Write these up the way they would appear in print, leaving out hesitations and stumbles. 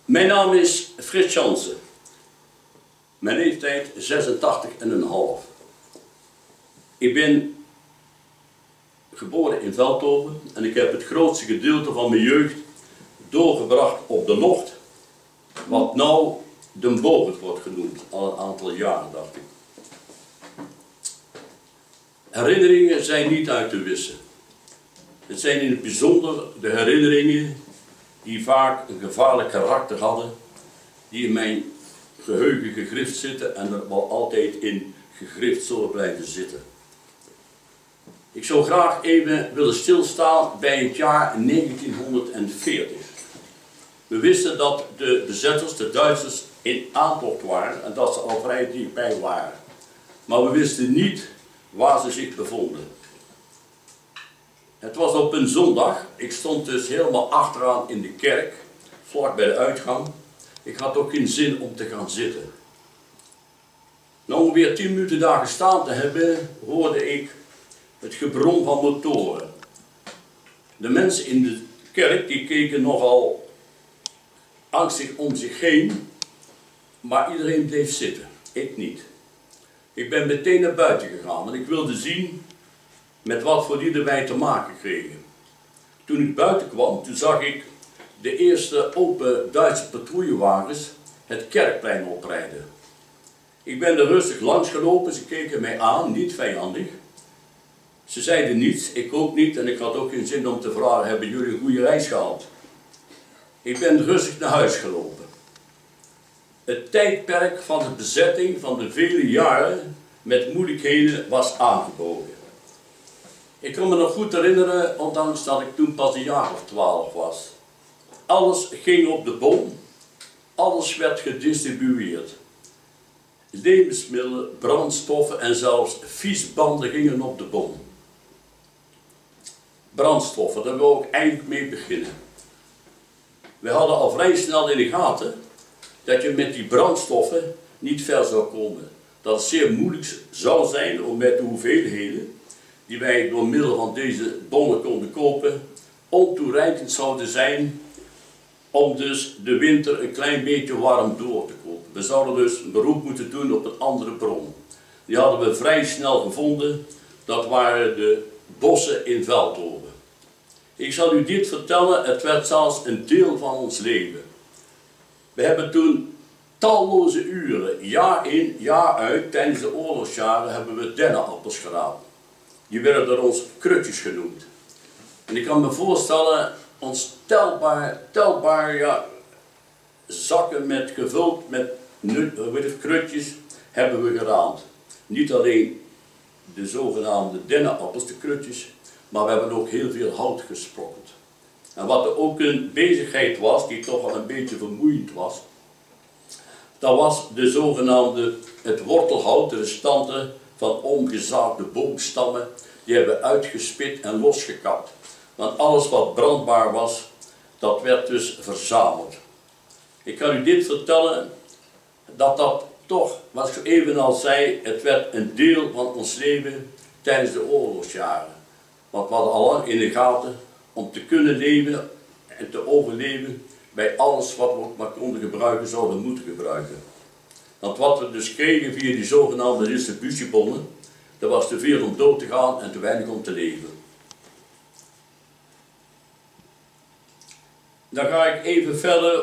Mijn naam is Frits Jansen. Mijn leeftijd 86,5. Ik ben geboren in Veldhoven en ik heb het grootste gedeelte van mijn jeugd doorgebracht op de Locht, wat nou Den Bogert wordt genoemd, al een aantal jaren dacht ik. Herinneringen zijn niet uit te wissen. Het zijn in het bijzonder de herinneringen die vaak een gevaarlijk karakter hadden, die in mijn geheugen gegrift zitten en er wel altijd in gegrift zullen blijven zitten. Ik zou graag even willen stilstaan bij het jaar 1940. We wisten dat de bezetters, de Duitsers, in aantocht waren en dat ze al vrij dichtbij waren. Maar we wisten niet waar ze zich bevonden. Het was op een zondag. Ik stond dus helemaal achteraan in de kerk, vlak bij de uitgang. Ik had ook geen zin om te gaan zitten. Na ongeveer 10 minuten daar gestaan te hebben, hoorde ik het gebrom van motoren. De mensen in de kerk die keken nogal angstig om zich heen, maar iedereen bleef zitten. Ik niet. Ik ben meteen naar buiten gegaan, want ik wilde zien met wat voor lieden wij te maken kregen. Toen ik buiten kwam, toen zag ik de eerste open Duitse patrouillewagens het kerkplein oprijden. Ik ben er rustig langs gelopen, ze keken mij aan, niet vijandig. Ze zeiden niets, ik ook niet en ik had ook geen zin om te vragen, hebben jullie een goede reis gehad? Ik ben rustig naar huis gelopen. Het tijdperk van de bezetting van de vele jaren met moeilijkheden was aangebroken. Ik kan me nog goed herinneren, ondanks dat ik toen pas een jaar of 12 was. Alles ging op de bom, alles werd gedistribueerd. Levensmiddelen, brandstoffen en zelfs fietsbanden gingen op de bom. Brandstoffen, daar wil ik eigenlijk mee beginnen. We hadden al vrij snel in de gaten dat je met die brandstoffen niet ver zou komen. Dat het zeer moeilijk zou zijn om met de hoeveelheden die wij door middel van deze bonnen konden kopen, ontoereikend zouden zijn om dus de winter een klein beetje warm door te kopen. We zouden dus een beroep moeten doen op een andere bron. Die hadden we vrij snel gevonden, dat waren de bossen in Veldhoven. Ik zal u dit vertellen, het werd zelfs een deel van ons leven. We hebben toen talloze uren, jaar in, jaar uit, tijdens de oorlogsjaren hebben we dennenappels geraapt. Die werden door ons krutjes genoemd. En ik kan me voorstellen, ons telbaar zakken gevuld met krutjes hebben we geraamd. Niet alleen de zogenaamde dennenappels, de krutjes, maar we hebben ook heel veel hout gesprokkeld. En wat er ook een bezigheid was, die toch wel een beetje vermoeiend was, dat was de zogenaamde, het wortelhout, de restanten van omgezaagde boomstammen, die hebben we uitgespit en losgekapt. Want alles wat brandbaar was, dat werd dus verzameld. Ik kan u dit vertellen, dat toch, wat ik even al zei, het werd een deel van ons leven tijdens de oorlogsjaren. Want we hadden al lang in de gaten om te kunnen leven en te overleven bij alles wat we ook maar konden gebruiken, zouden moeten gebruiken. Want wat we dus kregen via die zogenaamde distributiebonnen, dat was te veel om dood te gaan en te weinig om te leven. Dan ga ik even verder.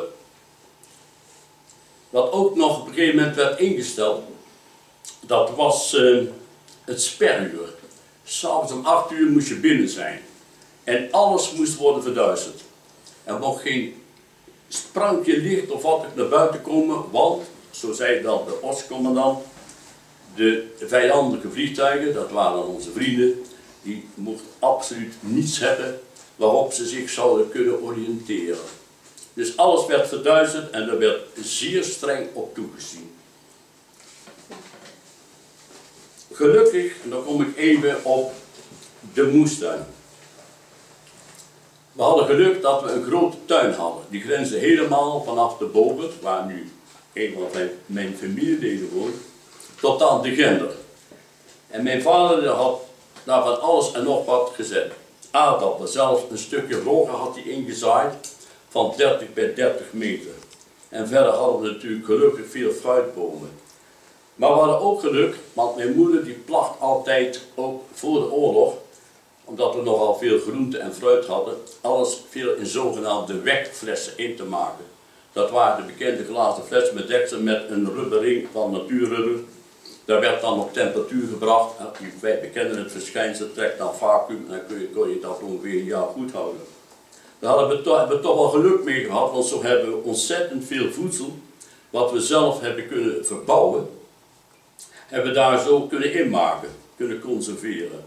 Wat ook nog op een gegeven moment werd ingesteld, dat was het sperruur. S'avonds om 8 uur moest je binnen zijn. En alles moest worden verduisterd. Er mocht geen sprankje licht of wat naar buiten komen, want, zo zei dan de ortscommandant, de vijandelijke vliegtuigen, dat waren onze vrienden, die mochten absoluut niets hebben waarop ze zich zouden kunnen oriënteren. Dus alles werd verduisterd en er werd zeer streng op toegezien. Gelukkig, en dan kom ik even op de moestuin. We hadden geluk dat we een grote tuin hadden. Die grensde helemaal vanaf de Bogert, waar nu een van mijn familieleden woont, tot aan de Gender. En mijn vader had daar van alles en nog wat gezet. Aardappelen, zelfs een stukje rogge had hij ingezaaid van 30 bij 30 meter. En verder hadden we natuurlijk gelukkig veel fruitbomen. Maar we hadden ook geluk, want mijn moeder die placht altijd, ook voor de oorlog, omdat we nogal veel groente en fruit hadden, alles veel in zogenaamde wekflessen in te maken. Dat waren de bekende glazen flessen met deksel met een rubberring van natuurrubber. Daar werd dan op temperatuur gebracht. Wij bekenden het verschijnsel, trekt dan vacuüm en dan kon je dat ongeveer een jaar goed houden. Daar hebben we toch wel geluk mee gehad, want zo hebben we ontzettend veel voedsel, wat we zelf hebben kunnen verbouwen, hebben we daar zo kunnen inmaken, kunnen conserveren.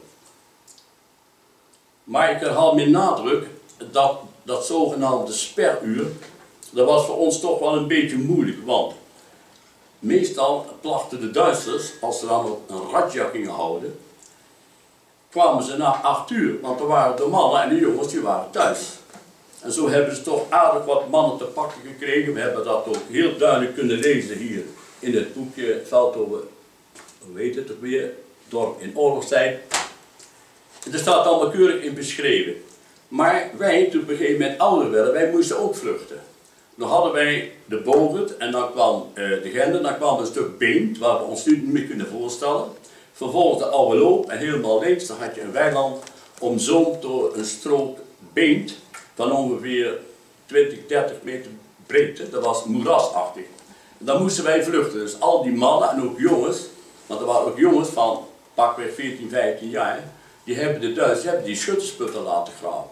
Maar ik herhaal met nadruk dat zogenaamde speruur, dat was voor ons toch wel een beetje moeilijk, want meestal plachten de Duitsers, als ze dan een razzia gingen houden, kwamen ze na 8 uur, want er waren de mannen en de jongens die waren thuis. En zo hebben ze toch aardig wat mannen te pakken gekregen. We hebben dat ook heel duidelijk kunnen lezen hier in het boekje Veldhoven, hoe heet het ook weer, dorp in oorlogstijd. Er staat allemaal keurig in beschreven. Maar wij, toen op een gegeven moment ouder werden, wij moesten ook vluchten. Dan hadden wij de Bogert en dan kwam de Gender, dan kwam een stuk Beent, waar we ons nu niet meer kunnen voorstellen. Vervolgens de Oude Loop en helemaal links, dan had je een weiland omzoomd door een strook Beent van ongeveer 20, 30 meter breedte. Dat was moerasachtig. En dan moesten wij vluchten. Dus al die mannen en ook jongens, want er waren ook jongens van pakweg 14, 15 jaar, die hebben de Duitsers die schuttersputten laten graven.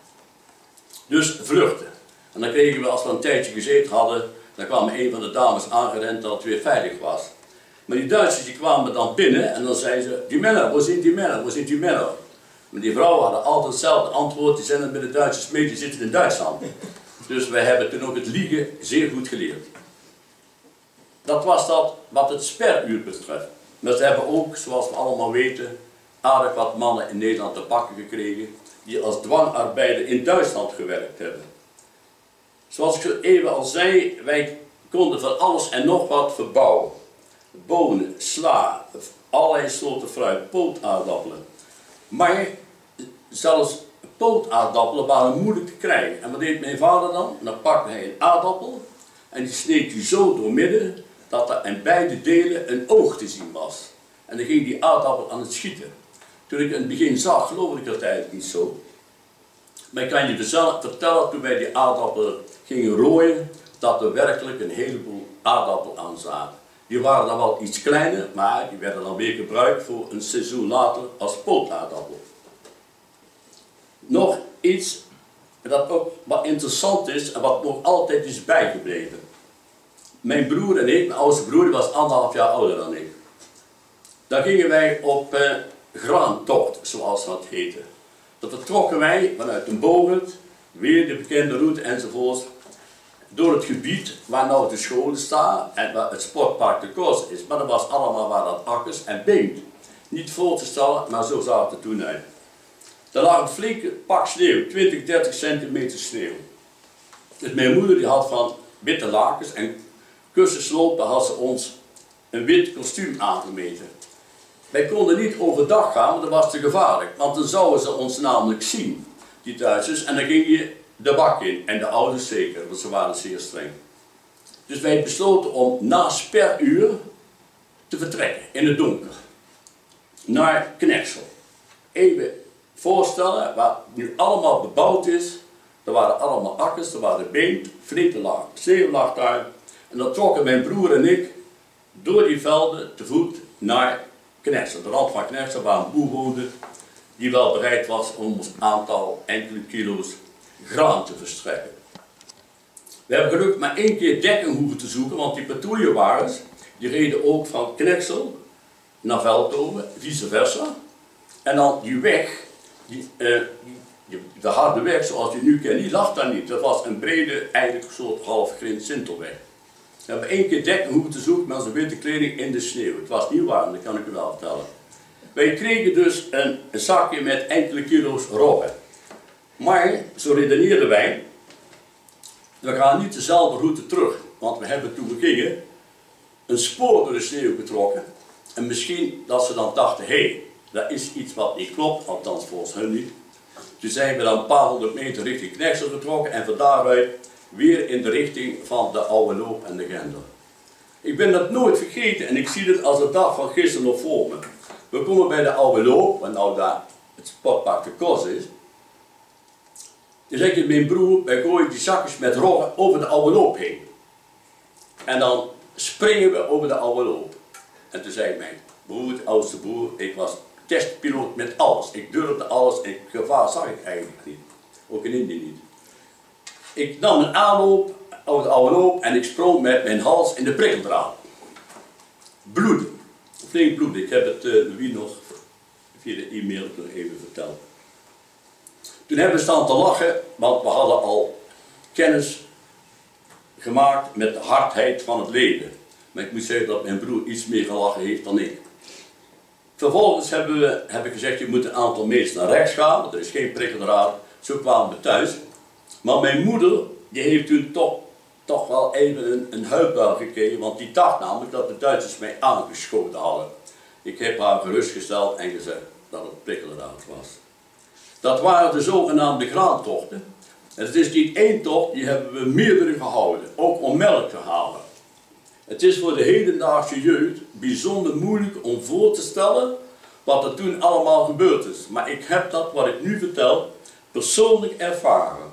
Dus vluchten. En dan kregen we, als we een tijdje gezeten hadden, dan kwam een van de dames aangerend dat het weer veilig was. Maar die Duitsers die kwamen dan binnen en dan zeiden ze, die Männer, waar zijn die Männer, waar zijn die Männer? Maar die vrouwen hadden altijd hetzelfde antwoord, die zijn met de Duitsers mee, die zitten in Duitsland. Dus wij hebben toen ook het liegen zeer goed geleerd. Dat was dat wat het speruur betreft. Maar ze hebben ook, zoals we allemaal weten, aardig wat mannen in Nederland te pakken gekregen, die als dwangarbeider in Duitsland gewerkt hebben. Zoals ik zo even al zei, wij konden van alles en nog wat verbouwen. Bonen, sla, allerlei soorten fruit, pootaardappelen. Maar zelfs pootaardappelen waren moeilijk te krijgen. En wat deed mijn vader dan? Dan pakte hij een aardappel en die sneed hij zo doormidden dat er in beide delen een oog te zien was. En dan ging die aardappel aan het schieten. Toen ik in het begin zag, geloofde ik dat eigenlijk niet zo. Maar ik kan je vertellen, toen wij die aardappelen gingen rooien, dat er werkelijk een heleboel aardappelen aan zaten. Die waren dan wel iets kleiner, maar die werden dan weer gebruikt voor een seizoen later als pootaardappel. Nog iets dat ook wat interessant is en wat nog altijd is bijgebleven. Mijn broer en ik, mijn oudste broer, die was 1,5 jaar ouder dan ik. Daar gingen wij op graantocht, zoals dat heette. Dan vertrokken wij vanuit een Bogert, weer de bekende route enzovoort, door het gebied waar nou de scholen staan en waar het sportpark de Kors is. Maar dat was allemaal waar dat akkers en beent. Niet voor te stellen, maar zo zag het er toen uit. Er lag een flinke pak sneeuw, 20, 30 centimeter sneeuw. Dus mijn moeder die had van witte lakens en kussenslopen had ze ons een wit kostuum aangemeten. Wij konden niet overdag gaan, want dat was te gevaarlijk. Want dan zouden ze ons namelijk zien, die Duitsers, en dan ging je de bak in. En de ouders zeker, want ze waren zeer streng. Dus wij besloten om na speruur te vertrekken, in het donker. Naar Knexel. Even voorstellen, waar nu allemaal bebouwd is. Er waren allemaal akkers, er waren beent, flinke laag, sneeuw lag daar. En dan trokken mijn broer en ik door die velden te voet naar Knexel. De rand van Knexel, waar een boer woonde, die wel bereid was om ons aantal enkele kilo's graan te verstrekken. We hebben gelukkig maar 1 keer dekking hoeven te zoeken, want die patrouillewagens die reden ook van Knexel naar Veldhoven, vice versa. En dan die weg, de harde weg zoals je nu kent, die lag daar niet. Dat was een brede, eigenlijk een soort half-grind sintelweg. We hebben 1 keer dekking hoeven te zoeken met onze witte kleding in de sneeuw. Het was niet warm, dat kan ik u wel vertellen. Wij kregen dus een zakje met enkele kilo's roggen. Maar, zo redeneerden wij, we gaan niet dezelfde route terug. Want we hebben toen we gingen een spoor door de sneeuw getrokken. En misschien dat ze dan dachten, hé, dat is iets wat niet klopt, althans volgens hun niet. Toen zijn we dan een paar 100 meter richting Knexel getrokken en van daaruit weer in de richting van de Oude Loop en de Gendel. Ik ben dat nooit vergeten en ik zie het als de dag van gisteren nog voor me. We komen bij de Oude Loop, waar nou daar het sportpark de Kos is. Dan zeg ik mijn broer, wij gooien die zakjes met roggen over de Oude Loop heen. En dan springen we over de Oude Loop. En toen zei mijn broer, de oudste broer, ik was testpiloot met alles. Ik durfde alles en gevaar zag ik eigenlijk niet. Ook in Indië niet. Ik nam een aanloop over de Oude Loop en ik sprong met mijn hals in de prikkeldraad. Bloeden. Flink bloeden. Ik heb het Louis nog via de e-mail nog even verteld. Toen hebben we staan te lachen, want we hadden al kennis gemaakt met de hardheid van het leven. Maar ik moet zeggen dat mijn broer iets meer gelachen heeft dan ik. Vervolgens heb ik gezegd, je moet een aantal meters naar rechts gaan, want er is geen prikkeldraad. Zo kwamen we thuis. Maar mijn moeder, die heeft toen toch wel even een huilbuil gekregen, want die dacht namelijk dat de Duitsers mij aangeschoten hadden. Ik heb haar gerustgesteld en gezegd dat het prikkeldraad was. Dat waren de zogenaamde graantochten. Het is niet één tocht, die hebben we meerdere gehouden, ook om melk te halen. Het is voor de hedendaagse jeugd bijzonder moeilijk om voor te stellen wat er toen allemaal gebeurd is. Maar ik heb dat, wat ik nu vertel, persoonlijk ervaren.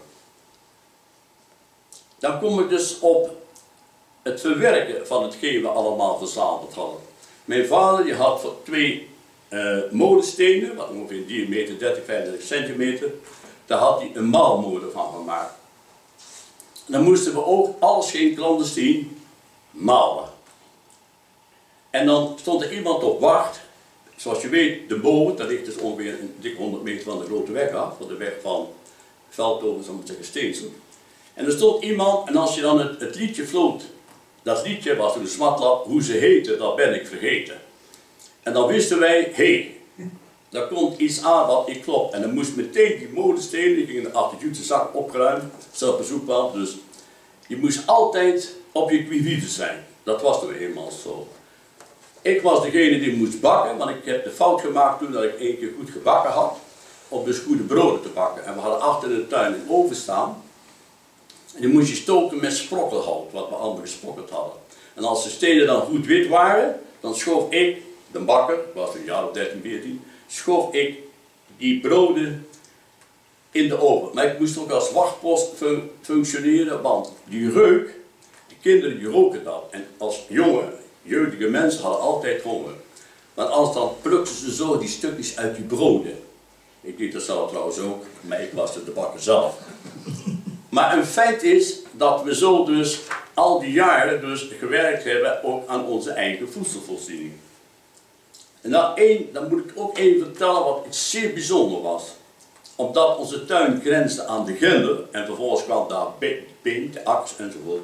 Dan kom ik dus op het verwerken van hetgeen we allemaal verzameld hadden. Mijn vader die had voor 2 molenstenen, wat ongeveer een diameter 30, 35 centimeter, daar had hij een maalmolen van gemaakt. En dan moesten we ook alles geen clandestien malen. En dan stond er iemand op wacht. Zoals je weet, de boven, dat ligt dus ongeveer een dik 100 meter van de grote weg af, van de weg van Veldhoven, zal ik zeggen, Steensel. En er stond iemand, en als je dan het liedje floot, dat liedje was toen een smatlap, hoe ze heette, dat ben ik vergeten. En dan wisten wij, hé, daar komt iets aan wat niet klopt. En dan moest meteen die molensteen, die ging in de achterjuutse zak opgeruimd, zelf bezoek kwam. Dus je moest altijd op je qui vive zijn. Dat was toch eenmaal zo. Ik was degene die moest bakken, want ik heb de fout gemaakt toen dat ik 1 keer goed gebakken had, om dus goede broden te bakken. En we hadden achter in de tuin een oven staan. En die moest je stoken met sprokkelhout, wat we allemaal gesprokkeld hadden. En als de stenen dan goed wit waren, dan schoof ik, de bakker, was een jaar of 13, 14, schoof ik die broden in de oven. Maar ik moest ook als wachtpost functioneren, want die reuk, de kinderen die roken dat. En als jonge, jeugdige mensen hadden altijd honger. Want anders dan plukten ze zo die stukjes uit die broden. Ik deed dat zelf trouwens ook, maar ik was de bakker zelf. Maar een feit is dat we zo dus al die jaren dus gewerkt hebben ook aan onze eigen voedselvoorziening. En dan moet ik ook even vertellen wat iets zeer bijzonder was. Omdat onze tuin grensde aan de Gendel en vervolgens kwam daar Beek, de Aks enzovoort,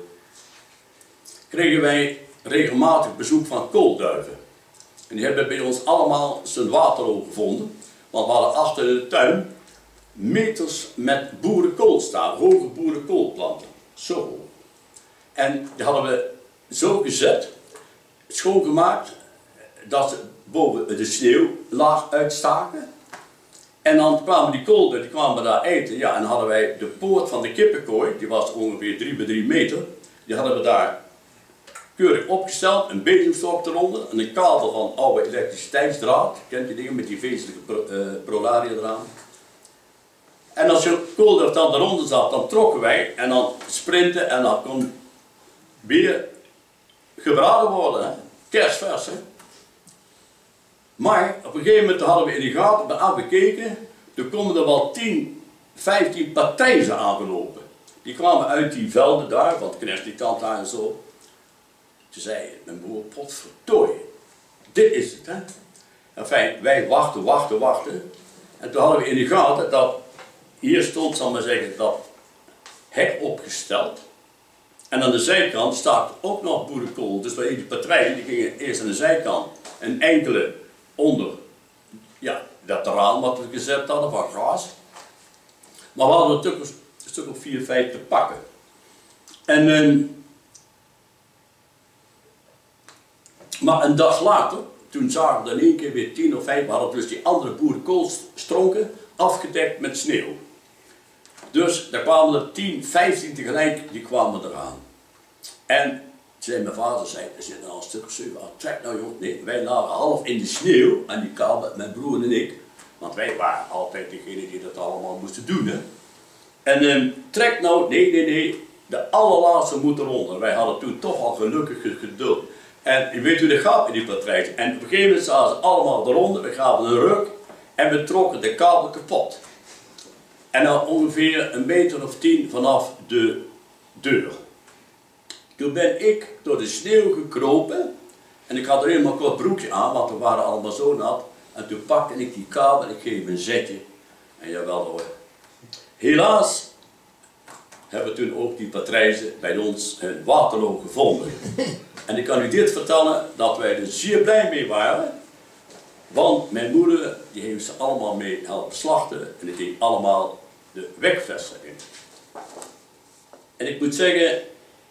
kregen wij regelmatig bezoek van koolduiven. En die hebben bij ons allemaal zijn waterloop gevonden, want we hadden achter in de tuin meters met boerenkool staan, hoge boerenkoolplanten, zo hoog. En die hadden we zo gezet, schoongemaakt, dat ze boven de sneeuwlaag uitstaken. En dan kwamen die koolduiven, die kwamen daar eten, ja, en dan hadden wij de poort van de kippenkooi, die was ongeveer 3 bij 3 meter, die hadden we daar keurig opgesteld, een bezemstok eronder en een kabel van oude elektriciteitsdraad, kent je dingen met die vezelijke prolaria eraan. En als je koolduif dan eronder zat, dan trokken wij en dan sprinten en dan kon weer gebraden worden, hè? Kerstvers. Hè? Maar op een gegeven moment hadden we in de gaten bekeken, toen komen er wel 10, 15 patrijzen aangelopen. Die kwamen uit die velden daar, van het Knechtlikant daar en zo. Toen zei mijn broer, potverdorie, dit is het, hè. Enfin, wij wachten. En toen hadden we in de gaten dat, hier stond, zal ik maar zeggen, dat hek opgesteld. En aan de zijkant staat ook nog boerenkool. Dus die partijen die gingen eerst aan de zijkant en enkele onder, ja, dat terrein wat we gezet hadden van gras. Maar we hadden een stuk of 4, 5 te pakken. En maar een dag later, toen zagen we in één keer weer 10 of 5, we hadden dus die andere boerenkoolstronken afgedekt met sneeuw. Dus daar kwamen er 10, 15 tegelijk, die kwamen eraan. En zei mijn vader, er zit al een stuk of 7, trek nou joh. Nee, wij lagen half in de sneeuw aan die kabel, mijn broer en ik. Want wij waren altijd degene die dat allemaal moesten doen. Hè. En trek nou, nee, de allerlaatste moet eronder. Wij hadden toen toch al gelukkig geduld. En je weet hoe dat gaat in die patrijs. En op een gegeven moment zaten ze allemaal eronder, we gaven een ruk en we trokken de kabel kapot. En dan ongeveer een meter of 10 vanaf de deur. Toen ben ik door de sneeuw gekropen en ik had er helemaal een kort broekje aan, want we waren allemaal zo nat. En toen pakte ik die kabel en ik geef een zetje. En jawel hoor. Helaas hebben toen ook die patrijzen bij ons in Waterloo gevonden. En ik kan u dit vertellen, dat wij er zeer blij mee waren. Want mijn moeder, die heeft ze allemaal mee helpen slachten en die deed allemaal de wegvesten in. En ik moet zeggen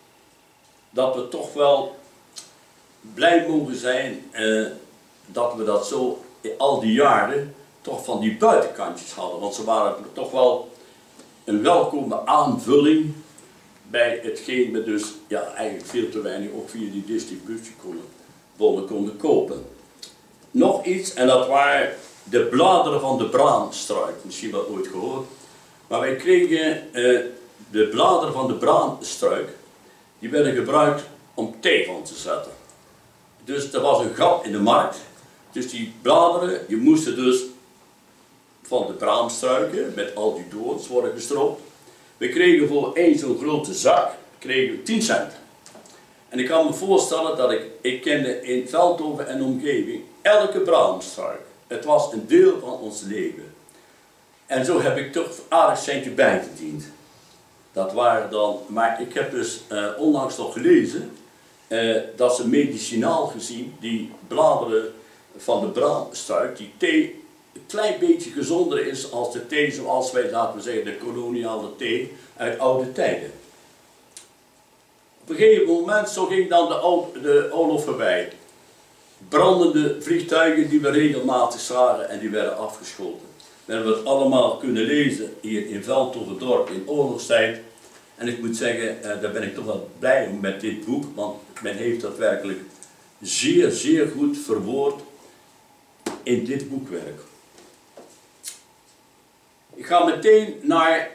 dat we toch wel blij mogen zijn dat we dat zo in al die jaren toch van die buitenkantjes hadden. Want ze waren toch wel een welkome aanvulling bij hetgeen we dus ja, eigenlijk veel te weinig ook via die distributiebonnen konden kopen. Nog iets, en dat waren de bladeren van de braamstruik, misschien wel ooit gehoord. Maar wij kregen de bladeren van de braamstruik, die werden gebruikt om thee van te zetten. Dus er was een gat in de markt, dus die bladeren, je moesten dus van de braamstruiken met al die doorns worden gestroopt. We kregen voor één zo'n grote zak, kregen we 10 cent. En ik kan me voorstellen dat ik kende in Veldhoven en omgeving elke braamstruik. Het was een deel van ons leven. En zo heb ik toch een aardig centje bijgediend. Dat waren dan, maar ik heb dus onlangs nog gelezen dat ze medicinaal gezien die bladeren van de braamstruik, die thee, een klein beetje gezonder is als de thee zoals wij, laten we zeggen, de koloniale thee uit oude tijden. Op een gegeven moment, zo ging dan de oorlog voorbij. Brandende vliegtuigen die we regelmatig zagen en die werden afgeschoten. We hebben het allemaal kunnen lezen hier in Veldhovendorp in oorlogstijd. En ik moet zeggen, daar ben ik toch wel blij om met dit boek, want men heeft dat werkelijk zeer, zeer goed verwoord in dit boekwerk. Ik ga meteen naar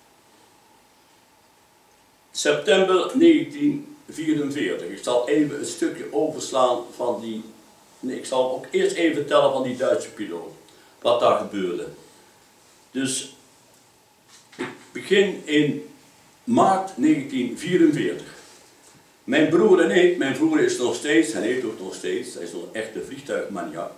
september 1944. Ik zal even een stukje overslaan van die... Nee, ik zal ook eerst even vertellen van die Duitse piloot. Wat daar gebeurde. Dus ik begin in maart 1944. Mijn broer en ik, mijn broer is nog steeds, hij heeft ook nog steeds, hij is nog een echte vliegtuigmaniak.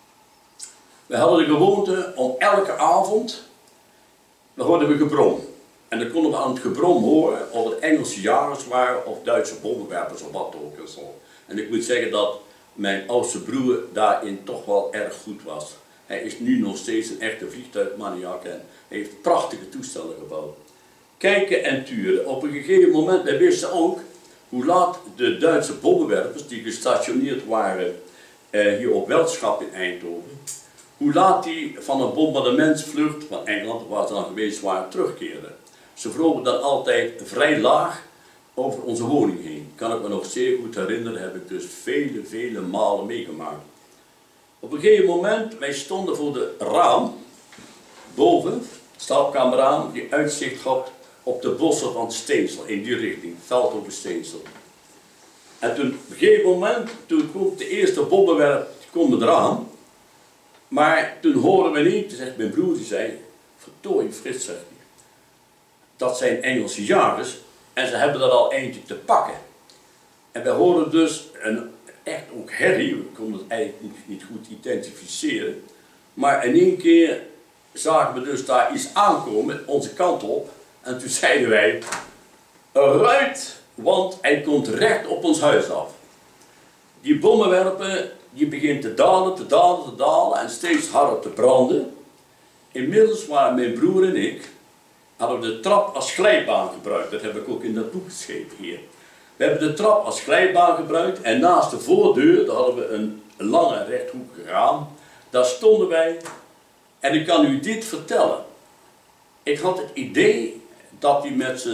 We hadden de gewoonte om elke avond, dan hoorden we gebrom. En dan konden we aan het gebrom horen of het Engelse jagers waren of Duitse bommenwerpers of wat ook. En zo. En ik moet zeggen dat mijn oudste broer daarin toch wel erg goed was. Hij is nu nog steeds een echte vliegtuigmaniak en heeft prachtige toestellen gebouwd. Kijken en turen. Op een gegeven moment, wij wisten ook hoe laat de Duitse bommenwerpers die gestationeerd waren hier op Welschap in Eindhoven, hoe laat die van een bombardementsvlucht van Engeland, waar ze dan geweest waren, terugkeerden. Ze vlogen dan altijd vrij laag over onze woning heen. Kan ik me nog zeer goed herinneren, heb ik dus vele malen meegemaakt. Op een gegeven moment, wij stonden voor de raam, boven, slaapkamerraam, die uitzicht had op de bossen van Steensel, in die richting, Veldhoven Steensel. En toen, op een gegeven moment, toen kwam de eerste bommenwerp, die kwam eraan, maar toen hoorden we niet, zegt mijn broer, die zei, verdorie Frits, zegt hij, dat zijn Engelse jagers en ze hebben er al eentje te pakken. En wij hoorden dus echt ook herrie, we konden het eigenlijk niet goed identificeren, maar in één keer zagen we dus daar iets aankomen, onze kant op, en toen zeiden wij, eruit, want hij komt recht op ons huis af. Die bommenwerpen, die begint te dalen en steeds harder te branden. Inmiddels waren mijn broer en ik, hadden we de trap als glijbaan gebruikt. Dat heb ik ook in dat boek geschreven hier. We hebben de trap als glijbaan gebruikt en naast de voordeur, daar hadden we een lange rechthoekige raam. Daar stonden wij en ik kan u dit vertellen. Ik had het idee dat hij met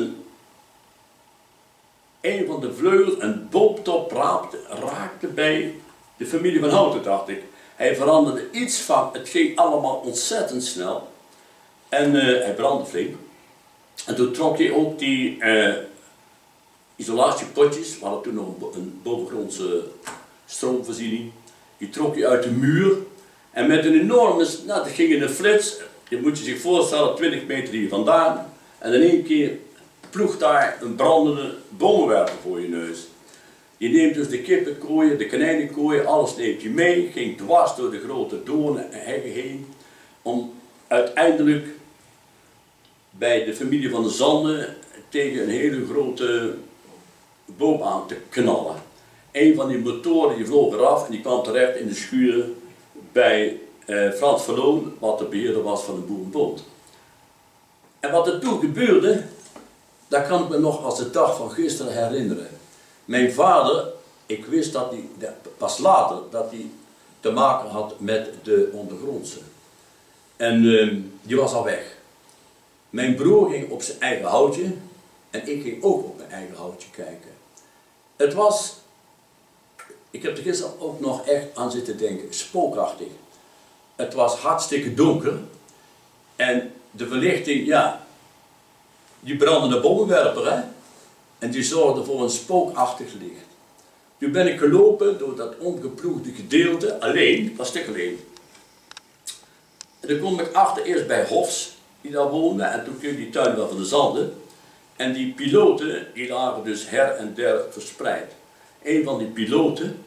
een van de vleugels een boomtop raakte bij de familie van Houten, dacht ik. Hij veranderde iets van, het ging allemaal ontzettend snel. En hij brandde flink. En toen trok hij ook die isolatiepotjes, we hadden toen nog een bovengrondse stroomvoorziening, die trok hij uit de muur. En met een enorme, nou dat ging in een flits, je moet je zich voorstellen, 20 meter hier vandaan. En in één keer ploegt daar een brandende bomenwerper voor je neus. Je neemt dus de kippenkooien, de konijnenkooien, alles neemt je mee, ging dwars door de grote doornen en heggen heen, om uiteindelijk bij de familie van de Zanden tegen een hele grote boom aan te knallen. Een van die motoren die vloog eraf en die kwam terecht in de schuur bij Frans Verloon, wat de beheerder was van de boerenbond. En wat er toen gebeurde, dat kan ik me nog als de dag van gisteren herinneren. Mijn vader, ik wist dat hij, pas later, dat hij te maken had met de ondergrondse. En die was al weg. Mijn broer ging op zijn eigen houtje en ik ging ook op mijn eigen houtje kijken. Het was, ik heb er gisteren ook nog echt aan zitten denken, spookachtig. Het was hartstikke donker en de verlichting, ja, die brandende bommenwerper, hè? En die zorgde voor een spookachtig licht. Toen ben ik gelopen door dat omgeploegde gedeelte, alleen, was ik alleen. En dan kom ik achter eerst bij Hofs, die daar woonde, en toen kreeg die tuin wel van de Zanden. En die piloten, die lagen dus her en der verspreid. Een van die piloten,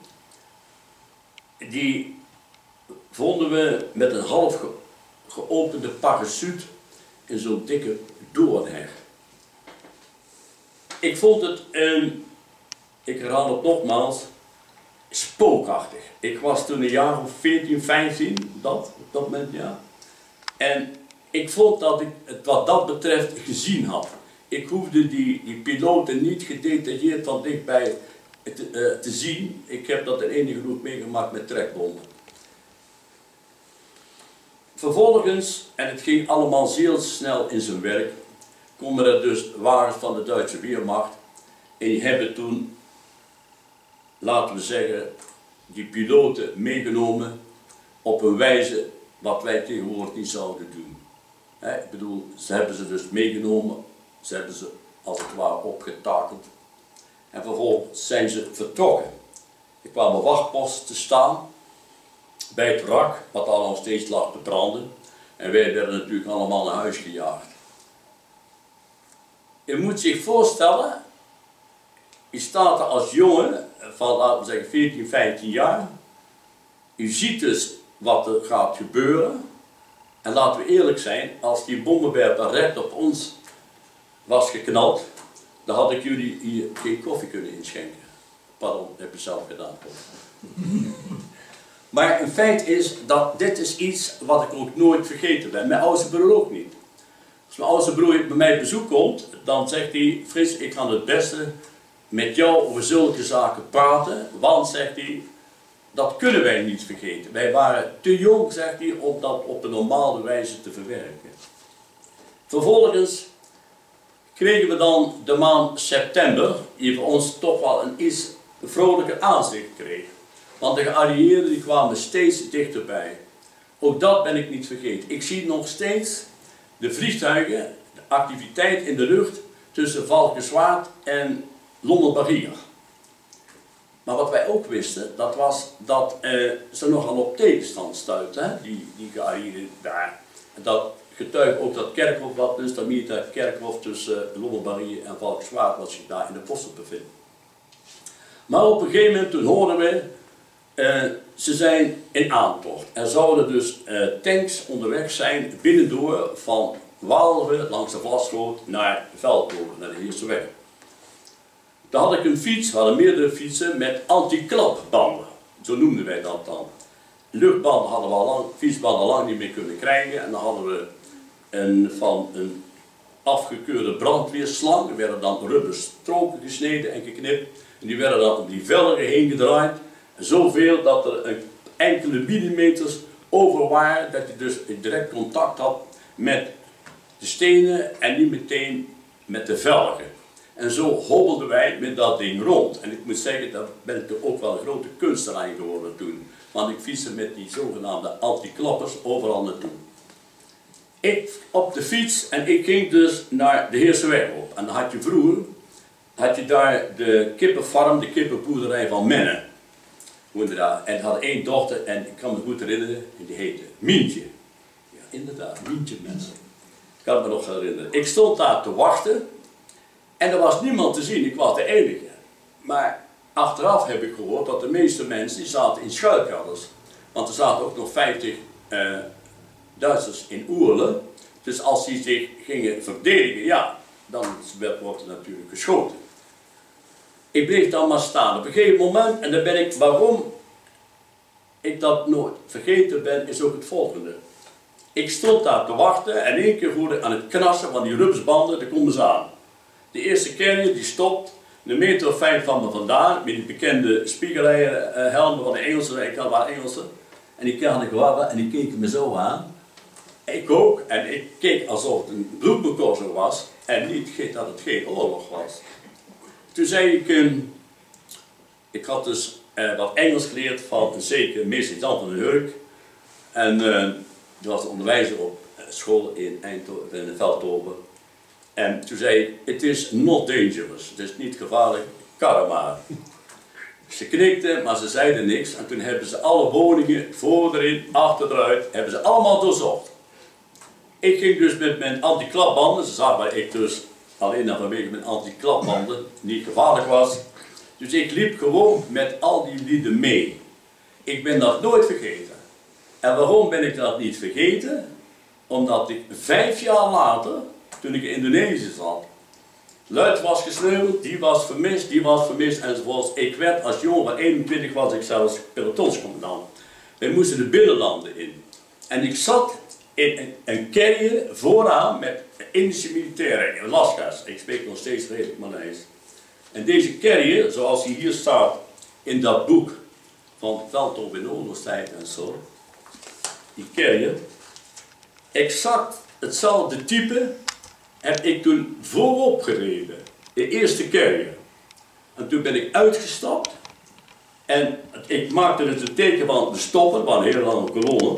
die vonden we met een half geopende parachute in zo'n dikke doornheg. Ik vond het, ik herhaal het nogmaals, spookachtig. Ik was toen een jaar of 14, 15, op dat moment, ja. En ik vond dat ik het wat dat betreft gezien had. Ik hoefde die piloten niet gedetailleerd van dichtbij te zien. Ik heb dat in enige genoeg meegemaakt met trekbommen. Vervolgens, en het ging allemaal zeer snel in zijn werk, komen er dus wagens van de Duitse Weermacht en die hebben toen, laten we zeggen, die piloten meegenomen op een wijze wat wij tegenwoordig niet zouden doen. Ik bedoel, ze hebben ze dus meegenomen, ze hebben ze als het ware opgetakeld en vervolgens zijn ze vertrokken. Er kwamen wachtposten te staan bij het wrak, wat al nog steeds lag te branden, en wij werden natuurlijk allemaal naar huis gejaagd. Je moet zich voorstellen, je staat er als jongen van, laten we zeggen, 14, 15 jaar. Je ziet dus wat er gaat gebeuren. En laten we eerlijk zijn, als die bommenwerper recht op ons was geknald, dan had ik jullie hier geen koffie kunnen inschenken. Pardon, dat heb je zelf gedaan. Maar een feit is dat dit is iets wat ik ook nooit vergeten ben. Mijn oudste broer ook niet. Als mijn oudste broer bij mij op bezoek komt, dan zegt hij: Frits, ik ga het beste met jou over zulke zaken praten, want, zegt hij, dat kunnen wij niet vergeten. Wij waren te jong, zegt hij, om dat op een normale wijze te verwerken. Vervolgens kregen we dan de maand september, die voor ons toch wel een iets vrolijker aanzicht kreeg. Want de geallieerden die kwamen steeds dichterbij. Ook dat ben ik niet vergeten. Ik zie nog steeds de vliegtuigen, de activiteit in de lucht tussen Valkenswaard en Lommel-Barrier. Maar wat wij ook wisten, dat was dat ze nogal op tegenstand stuitten, die geallieerden daar. En dat getuigt ook dat kerkhof, wat dus dat militair kerkhof tussen Lommel-Barrier en Valkenswaard, wat zich daar in de Postel bevindt. Maar op een gegeven moment toen hoorden we, ze zijn in aantocht. Er zouden dus tanks onderweg zijn binnendoor van Waalre langs de Vlaschoot naar Veldhoven, naar de Heerseweg. Daar had ik een fiets, we hadden meerdere fietsen met anti-klapbanden. Zo noemden wij dat dan. Luchtbanden hadden we al lang, fietsbanden lang niet meer kunnen krijgen. En dan hadden we van een afgekeurde brandweerslang. Er werden dan rubber stroken gesneden en geknipt. En die werden dan om die velgen heen gedraaid. Zoveel dat er enkele millimeters over waren. Dat je dus direct contact had met de stenen en niet meteen met de velgen. En zo hobbelden wij met dat ding rond. En ik moet zeggen, daar ben ik ook wel een grote kunstenaar in geworden toen. Want ik fietste met die zogenaamde anti-klappers overal naartoe. Ik op de fiets en ik ging dus naar de Heerseweg op. En dan had je vroeger, daar de kippenfarm, de kippenboerderij van Menne. En had één dochter en ik kan me goed herinneren, en die heette Mientje. Ja, inderdaad, Mientje mensen. Ik kan me nog herinneren. Ik stond daar te wachten en er was niemand te zien, ik was de enige. Maar achteraf heb ik gehoord dat de meeste mensen die zaten in schuilkelders. Want er zaten ook nog 50 Duitsers in Oerle. Dus als die zich gingen verdedigen, ja, dan wordt er natuurlijk geschoten. Ik bleef dan maar staan. Op een gegeven moment, en dan ben ik, waarom ik dat nooit vergeten ben, is ook het volgende. Ik stond daar te wachten en één keer hoorde aan het knassen van die rupsbanden, daar komen ze aan. De eerste carrier die stopt, een meter of 5 van me vandaan, met die bekende spiegelhelmen van de Engelsen, ik had wel Engelsen. En die kwamen gewabbelen en die keken me zo aan. Ik ook, en ik keek alsof het een bloedbekozer was en niet dat het geen oorlog was. Toen zei ik had dus wat Engels geleerd van een zeker meester Jan van den Hurk. En die was onderwijzer op school in Eindhoven, in Veldhoven. En toen zei ik, it is not dangerous, het is niet gevaarlijk, karma. Ze knikten, maar ze zeiden niks. En toen hebben ze alle woningen, voor erin, achter eruit, hebben ze allemaal doorzocht. Ik ging dus met mijn anti-klapbanden, ze zagen waar ik dus alleen dan vanwege mijn anti-klapbanden niet gevaarlijk was. Dus ik liep gewoon met al die lieden mee. Ik ben dat nooit vergeten. En waarom ben ik dat niet vergeten? Omdat ik 5 jaar later, toen ik in Indonesië zat, luid was gesneuveld, die was vermist enzovoort. Ik werd als jongen van 21 was ik zelfs pelotonscommandant. Wij moesten de binnenlanden in. En ik zat in een carrier vooraan met Indische militairen in Laskas. Ik spreek nog steeds redelijk Maleis. En deze carrier, zoals die hier staat in dat boek van Veldhoven in oorlogstijd en zo, die carrier, exact hetzelfde type heb ik toen voorop gereden. De eerste carrier. En toen ben ik uitgestapt en ik maakte dus het teken van de stoppen, het waren een hele lange kolonne.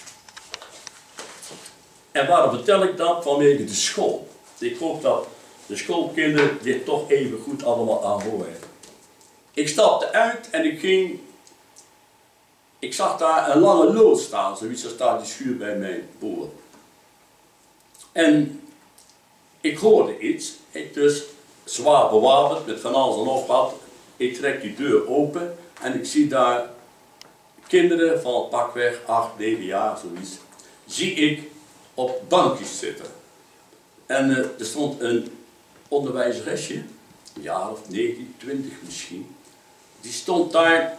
En waarom vertel ik dat? Vanwege de school. Ik hoop dat de schoolkinderen dit toch even goed allemaal aanhoren. Ik stapte uit en ik zag daar een lange loods staan, zoiets als daar die schuur bij mijn boer. En ik hoorde iets, ik dus zwaar bewapend met van alles en nog wat. Ik trek die deur open en ik zie daar kinderen van pakweg 8, 9 jaar, zoiets, zie ik op bankjes zitten. En er stond een onderwijzeresje, een jaar of 19, 20 misschien, die stond daar,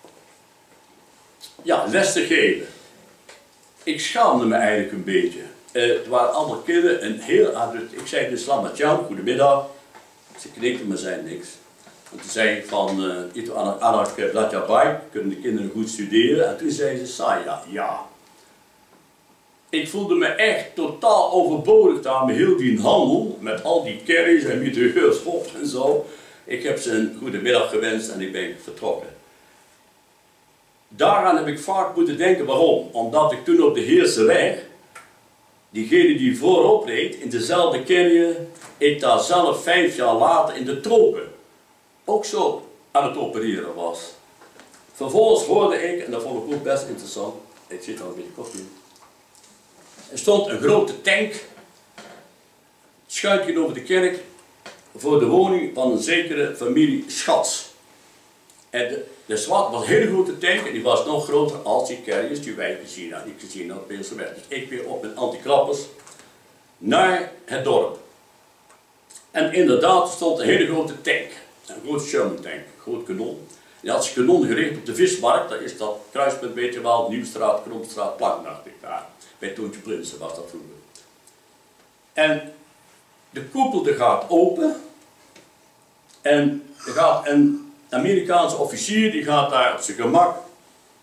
ja, les te geven. Ik schaamde me eigenlijk een beetje. Het waren allemaal kinderen, een heel aardig. Ik zei dus Selamat Jan, goedemiddag. Ze knikten, maar zei niks. En toen zei ik van, itu anak belajar baik, kunnen de kinderen goed studeren? En toen zei ze, Saya, ja. Ik voelde me echt totaal overbodig daar met heel die handel, met al die carries en met de geurschop en zo. Ik heb ze een goede middag gewenst en ik ben vertrokken. Daaraan heb ik vaak moeten denken, waarom? Omdat ik toen op de Heerseweg, diegene die voorop reed, in dezelfde carrier, ik daar zelf 5 jaar later in de tropen ook zo aan het opereren was. Vervolgens hoorde ik, en dat vond ik ook best interessant, ik zit al een beetje koffie. Er stond een grote tank, schuin tegenover de kerk, voor de woning van een zekere familie Schats. En de SWAT was een hele grote tank en die was nog groter als die carriers die wij gezien hadden op Heerseweg. Dus ik weer op mijn anti-klappers naar het dorp. En inderdaad stond een hele grote tank, een grote Sherman tank, een groot kanon. Die had zijn kanon gericht op de vismarkt, dat is dat kruispunt, weet je wel, Nieuwstraat, Kromstraat, Plank, dacht ik daar. Bij Toontje Prinsen was dat vroeger. En de koepel gaat open en er gaat een Amerikaanse officier, die gaat daar op zijn gemak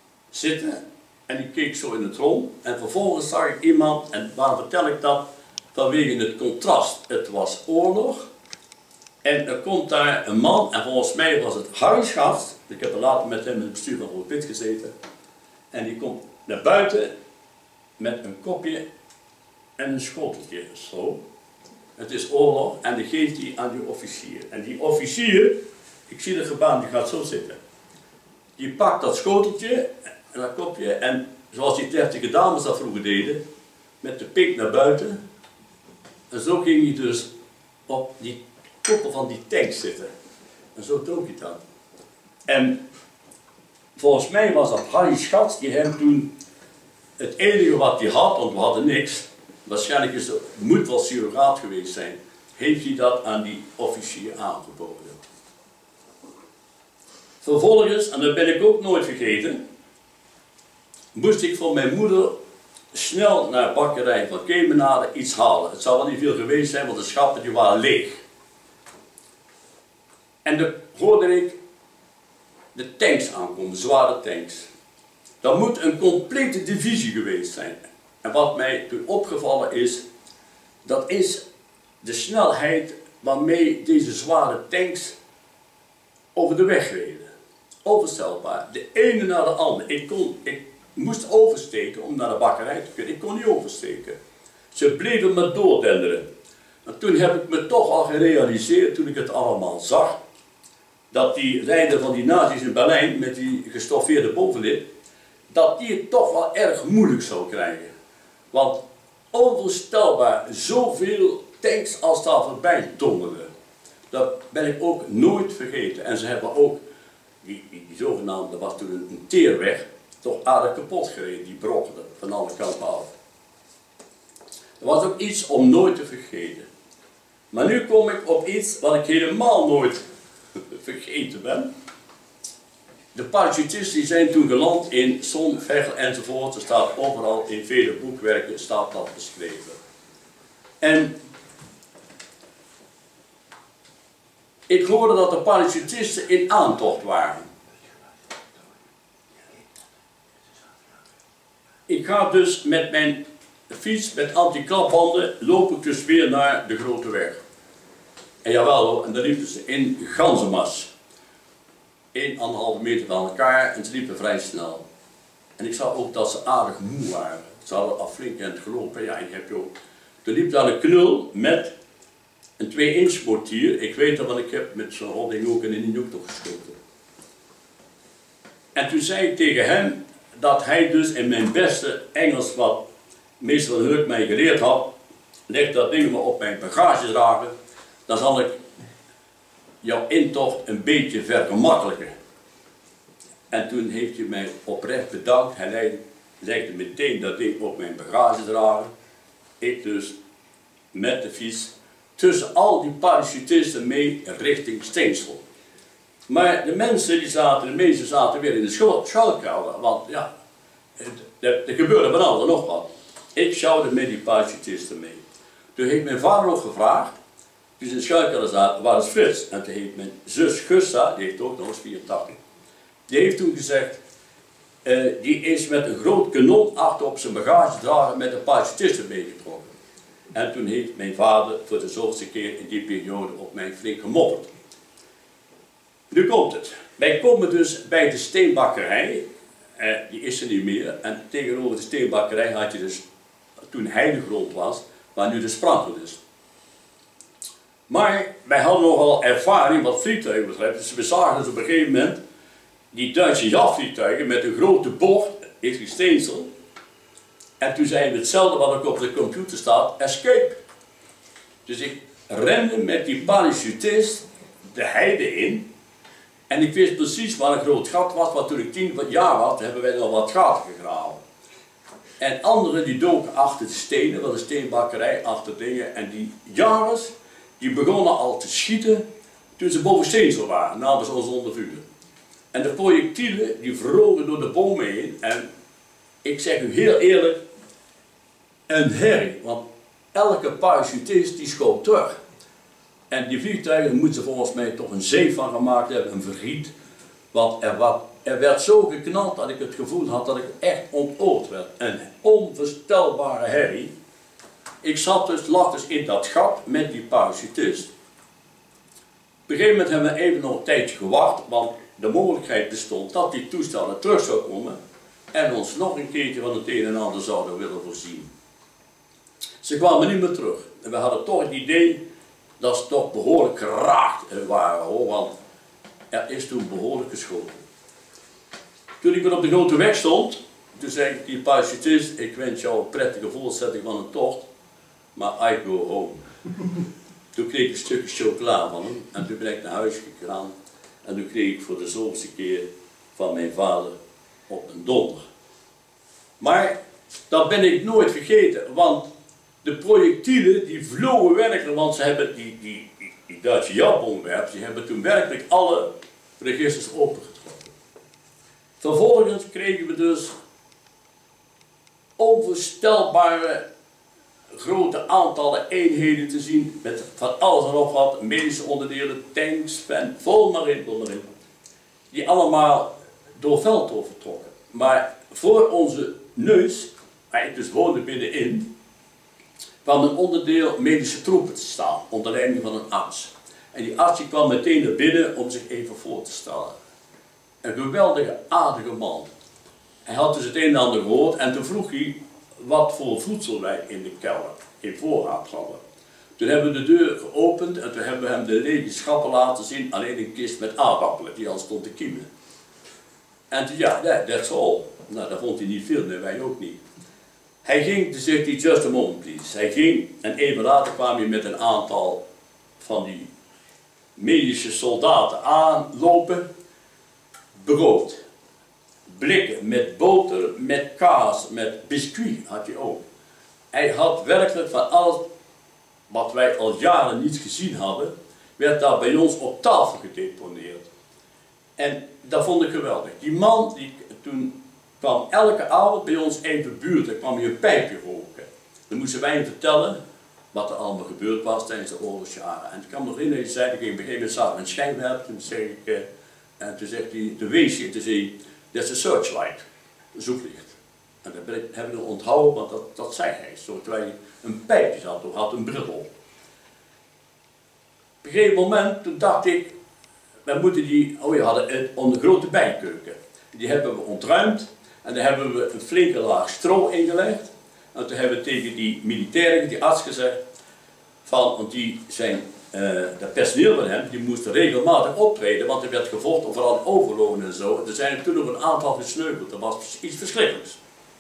zitten en die keek zo in het rond. En vervolgens zag ik iemand, en waarom vertel ik dat? vanwege het contrast. Het was oorlog en er komt daar een man, en volgens mij was het Harry Schafst, ik heb er later met hem in het bestuur van Rood-Wit gezeten, en die komt naar buiten met een kopje en een schoteltje, zo. Het is oorlog en die geeft hij aan die officier. En die officier, ik zie de gebaan, die gaat zo zitten. Die pakt dat schoteltje en dat kopje en zoals die deftige dames dat vroeger deden, met de pik naar buiten. En zo ging hij dus op die koppel van die tank zitten. En zo dook hij dat. En volgens mij was dat Harry Schatz die hem toen het enige wat hij had, want we hadden niks, waarschijnlijk is het, moet wel surrogaat geweest zijn, heeft hij dat aan die officier aangeboden. Vervolgens, en dat ben ik ook nooit vergeten, moest ik voor mijn moeder snel naar de bakkerij van Kemenade iets halen. Het zou wel niet veel geweest zijn, want de schappen die waren leeg. En dan hoorde ik de tanks aankomen, zware tanks. Dat moet een complete divisie geweest zijn. En wat mij toen opgevallen is, dat is de snelheid waarmee deze zware tanks over de weg reden. Onvoorstelbaar. De ene na de andere. Ik moest oversteken om naar de bakkerij te kunnen. Ik kon niet oversteken. Ze bleven me doordenderen. En toen heb ik me toch al gerealiseerd, toen ik het allemaal zag, dat die rijder van die nazi's in Berlijn met die gestoffeerde bovenlip, dat die het toch wel erg moeilijk zou krijgen. Want onvoorstelbaar zoveel tanks als daar voorbij donderden. Dat ben ik ook nooit vergeten. En ze hebben ook, die zogenaamde, dat was toen een teerweg, toch aardig kapot gereden. Die brokkelde van alle kanten af. Dat was ook iets om nooit te vergeten. Maar nu kom ik op iets wat ik helemaal nooit vergeten ben. De parachutisten zijn toen geland in Son, Veghel enzovoort. Er staat overal in vele boekwerken staat dat beschreven. En ik hoorde dat de parachutisten in aantocht waren. Ik ga dus met mijn fiets met anti-klapbanden loop ik dus weer naar de grote weg. En jawel hoor, en daar liepen ze in ganzenmas. 1,5 meter van elkaar en ze liepen vrij snel. En ik zag ook dat ze aardig moe waren. Ze hadden al flink aan het gelopen. Ja, en heb je ook. Er liep daar een knul met een 2-inch mortier. Ik weet dat, want ik heb met zo'n holding ook in een hoek toch geschoten. En toen zei ik tegen hem dat hij dus in mijn beste Engels, wat meester van Hurk mij geleerd had, leg dat ding maar op mijn bagagedrager, dan zal ik jouw intocht een beetje vergemakkelijken. En toen heeft hij mij oprecht bedankt. Hij legde meteen dat ding op mijn bagagedrager. Ik dus met de fiets tussen al die parachutisten mee richting Steensel. Maar de mensen die zaten, de meesten zaten weer in de schuilkelder, want ja, er gebeurde van alles nog wat. Ik sjouwde met die parachutisten mee. Toen heeft mijn vader nog gevraagd, toen ze in de schuilkelder zaten, waar is Frits? En toen heeft mijn zus Gusta, die heeft ook nog eens 84, die heeft toen gezegd, die is met een groot kanon achter op zijn bagagedrager met de parachutisten meegetrokken. En toen heeft mijn vader voor de zoveelste keer in die periode op mij flink gemopperd. Nu komt het. Wij komen dus bij de steenbakkerij, die is er niet meer, en tegenover de steenbakkerij had je dus, toen heidegrond was, waar nu de Sprankel is. Maar wij hadden nogal ervaring wat vliegtuigen betreft, dus we zagen dus op een gegeven moment die Duitse jachtvliegtuigen met een grote bocht, richting Steensel. En toen zeiden we hetzelfde wat ook op de computer staat, escape. Dus ik rende met die parachutist de heide in. En ik wist precies waar een groot gat was, want toen ik 10 jaar was, hebben wij nog wat gaten gegraven. En anderen die doken achter de stenen, van de steenbakkerij, achter dingen. En die jagers, die begonnen al te schieten toen ze boven Steensel waren, namens ons onder vuur. En de projectielen die vlogen door de bomen heen. En ik zeg u heel eerlijk, een herrie, want elke parachutist die schoot terug. En die vliegtuigen moeten ze volgens mij toch een zeef van gemaakt hebben, een vergiet. Want er werd zo geknald dat ik het gevoel had dat ik echt ontoord werd. Een onvoorstelbare herrie. lag dus in dat gat met die parachutist. Op een gegeven moment hebben we even nog een tijdje gewacht, want de mogelijkheid bestond dat die toestellen terug zouden komen en ons nog een keertje van het een en ander zouden willen voorzien. Ze kwamen niet meer terug. En we hadden toch het idee dat ze toch behoorlijk geraakt waren, hoor, want er is toen behoorlijk geschoten. Toen ik weer op de grote weg stond, toen zei ik die parachutist, ik wens jou een prettige voortzetting van een tocht, maar I go home. Toen kreeg ik een stukje chocola van hem en toen ben ik naar huis gegaan en toen kreeg ik voor de zoveelste keer van mijn vader op een donder. Maar dat ben ik nooit vergeten, want de projectielen die vlogen werkelijk, want ze hebben die Duitse jachtbomwerpers, die hebben toen werkelijk alle registers opengetrokken. Vervolgens kregen we dus onvoorstelbare grote aantallen eenheden te zien, met van alles en nog wat, medische onderdelen, tanks, vol maar in, die allemaal door Veldhoven vertrokken. Maar voor onze neus, waar ik dus woonde binnenin, kwam een onderdeel medische troepen te staan, onder leiding van een arts. En die arts die kwam meteen naar binnen om zich even voor te stellen. Een geweldige, aardige man. Hij had dus het een en ander gehoord en toen vroeg hij wat voor voedsel wij in de kelder, in voorraad hadden. Toen hebben we de deur geopend en toen hebben we hem de lege schappen laten zien, alleen een kist met aardappelen die al stond te kiemen. En toen, ja, that's all. Nou, dat vond hij niet veel, nee, wij ook niet. Hij ging, toen zegt hij, just a moment please. Hij ging en even later kwam hij met een aantal van die medische soldaten aanlopen. Brood, blikken met boter, met kaas, met biscuit had hij ook. Hij had werkelijk van alles wat wij al jaren niet gezien hadden, werd daar bij ons op tafel gedeponeerd. En dat vond ik geweldig. Die man, toen kwam elke avond bij ons even buurt, en kwam hij een pijpje roken. Dan moesten wij hem vertellen wat er allemaal gebeurd was tijdens de oorlogsjaren. En ik kan me nog herinneren, hij zei, ik ging op een gegeven moment samen een schijnwerper, toen zeg ik, en toen zegt hij, de weesje, en toen zei hij, that's a searchlight, een zoeklicht. En dat heb ik onthouden, want dat zei hij, zo terwijl hij een pijpje had een bril op. Op een gegeven moment, toen dacht ik, we moeten we hadden een grote bijkeuken. Die hebben we ontruimd en daar hebben we een flinke laag stro ingelegd. En toen hebben we tegen die militairen, die arts gezegd, want die zijn, dat personeel van hem, die moest regelmatig optreden, want er werd gevochten vooral overlopen en zo. Er zijn er toen nog een aantal gesneuveld, dat was iets verschrikkelijks.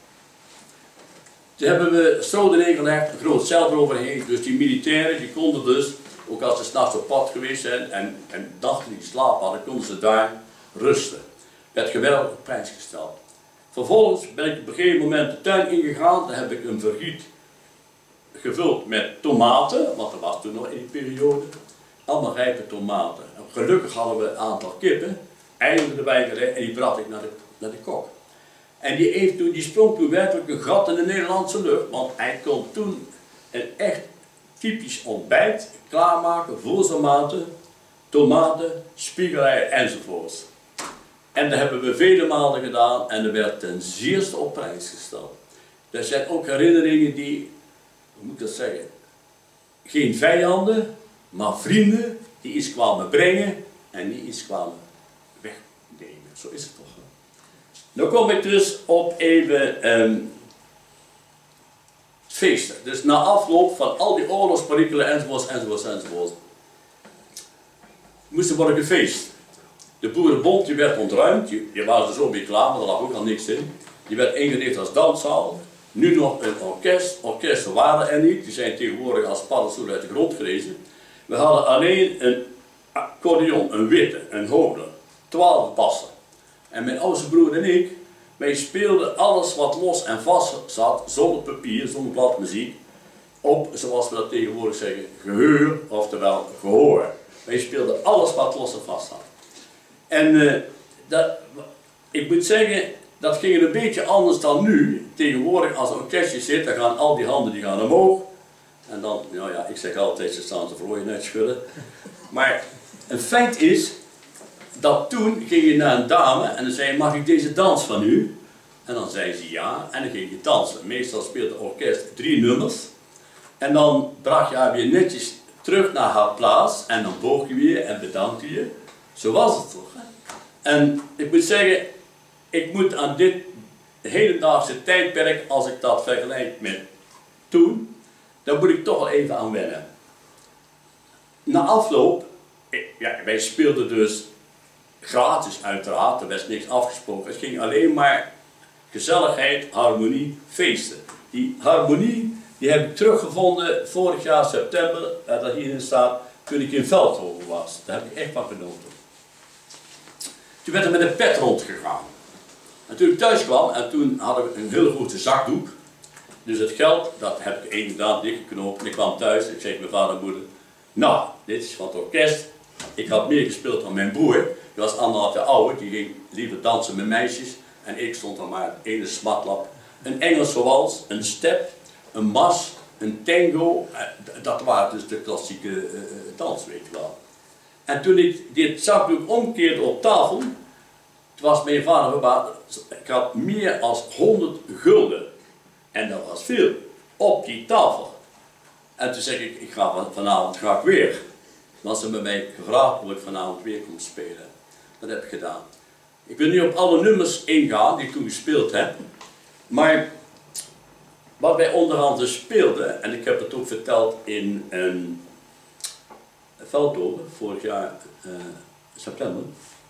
Toen hebben we stro erin gelegd, een groot zeil eroverheen, dus die militairen die konden dus, ook als ze 's nachts op pad geweest zijn en dachten die slaap hadden, konden ze daar rusten. Werd geweldig op prijs gesteld. Vervolgens ben ik op een gegeven moment de tuin ingegaan, dan heb ik een vergiet gevuld met tomaten, want dat was toen nog in die periode, allemaal rijpe tomaten. En gelukkig hadden we een aantal kippen, eieren erbij gelegd en die bracht ik naar de kok. En die sprong toen werkelijk een gat in de Nederlandse lucht, want hij kon toen een echt typisch ontbijt klaarmaken voor zijn maten, tomaten, spiegelei enzovoorts. En dat hebben we vele malen gedaan en er werd ten zeerste op prijs gesteld. Er zijn ook herinneringen die, hoe moet ik dat zeggen, geen vijanden, maar vrienden die iets kwamen brengen en die iets kwamen wegnemen. Zo is het toch. Nu kom ik dus op even feesten. Dus na afloop van al die oorlogsperikelen enzovoorts, moest er worden gefeest. De Boerenbond die werd ontruimd, die waren er zo mee klaar, maar er lag ook al niks in. Die werd ingericht als danszaal. Nu nog een orkest. Orkesten waren er niet, die zijn tegenwoordig als paddenstoelen uit de grond gerezen. We hadden alleen een accordeon, een witte, een hoge, 12 bassen. En mijn oudste broer en ik, wij speelden alles wat los en vast zat, zonder papier, zonder bladmuziek, op, zoals we dat tegenwoordig zeggen, geheur, oftewel gehoor. Wij speelden alles wat los en vast zat. En ik moet zeggen, dat ging een beetje anders dan nu. Tegenwoordig als een orkestje zit, dan gaan al die handen die gaan omhoog. En dan, nou ja, ik zeg altijd, ze staan ze vlooien uitschudden. Maar een feit is, dat toen ging je naar een dame en dan zei je, mag ik deze dans van u? En dan zei ze ja, en dan ging je dansen. Meestal speelt het orkest 3 nummers. En dan bracht je haar weer netjes terug naar haar plaats en dan boog je weer en bedankte je. Zo was het toch. Hè? En ik moet zeggen, ik moet aan dit hedendaagse tijdperk, als ik dat vergelijk met toen, dan moet ik toch wel even aan wennen. Na afloop, ja, wij speelden dus gratis uiteraard, er was niks afgesproken. Het ging alleen maar gezelligheid, harmonie, feesten. Die harmonie die heb ik teruggevonden vorig jaar september, dat hierin staat, toen ik in Veldhoven was. Daar heb ik echt van genoten. Toen werd er met een pet rondgegaan. En toen ik thuis kwam, en toen hadden we een hele grote zakdoek. Dus het geld, dat heb ik inderdaad dichtgeknoopt. En ik kwam thuis en ik zeg mijn vader en moeder, nou, dit is van het orkest. Ik had meer gespeeld dan mijn broer. Die was 1,5 jaar ouder, die ging liever dansen met meisjes. En ik stond dan maar ene smatlap. Een Engelse wals, een step, een mars, een tango. Dat waren dus de klassieke dans, weet je wel. En toen ik dit zakdoek omkeerde op tafel, toen was mijn vader verbaasd. Ik had meer dan 100 gulden. En dat was veel. Op die tafel. En toen zeg ik vanavond ga ik weer. Dan had ze met mij gevraagd of ik vanavond weer kon spelen. Dat heb ik gedaan. Ik wil niet op alle nummers ingaan die ik toen gespeeld heb. Maar wat wij onderhand dus speelden, en ik heb het ook verteld in Veldhoven, vorig jaar september.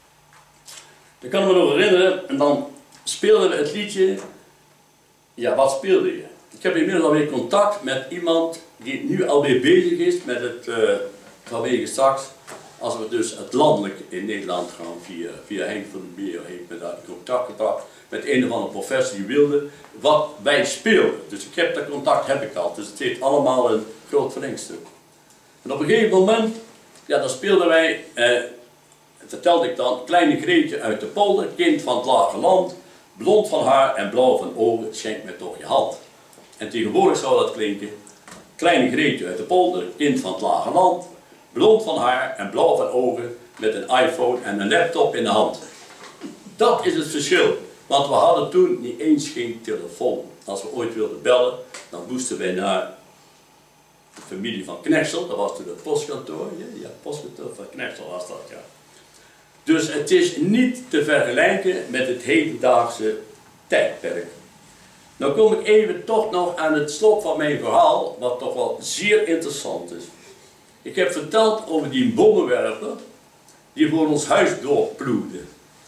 Dan kan ik me nog herinneren, en dan speelden we het liedje, ja, wat speelde je? Ik heb inmiddels alweer contact met iemand die nu alweer bezig is met het, vanwege straks, als we dus het landelijk in Nederland gaan, via Henk van den Beer heeft me daar in contact gebracht met een of andere professor die wilde wat wij speelden. Dus ik heb dat contact heb ik al, dus het heeft allemaal een groot verlengstuk. En op een gegeven moment, ja, dan speelden wij, vertelde ik dan, kleine Greetje uit de polder, kind van het lage land, blond van haar en blauw van ogen, schenk me toch je hand. En tegenwoordig zou dat klinken, kleine Greetje uit de polder, kind van het lage land, blond van haar en blauw van ogen, met een iPhone en een laptop in de hand. Dat is het verschil, want we hadden toen niet eens geen telefoon. Als we ooit wilden bellen, dan moesten wij naar de familie van Knechtsel, dat was toen het postkantoor, ja, postkantoor van Knechtsel was dat, ja. Dus het is niet te vergelijken met het hedendaagse tijdperk. Nou kom ik even toch nog aan het slot van mijn verhaal, wat toch wel zeer interessant is. Ik heb verteld over die bommenwerper die voor ons huis doorploegde.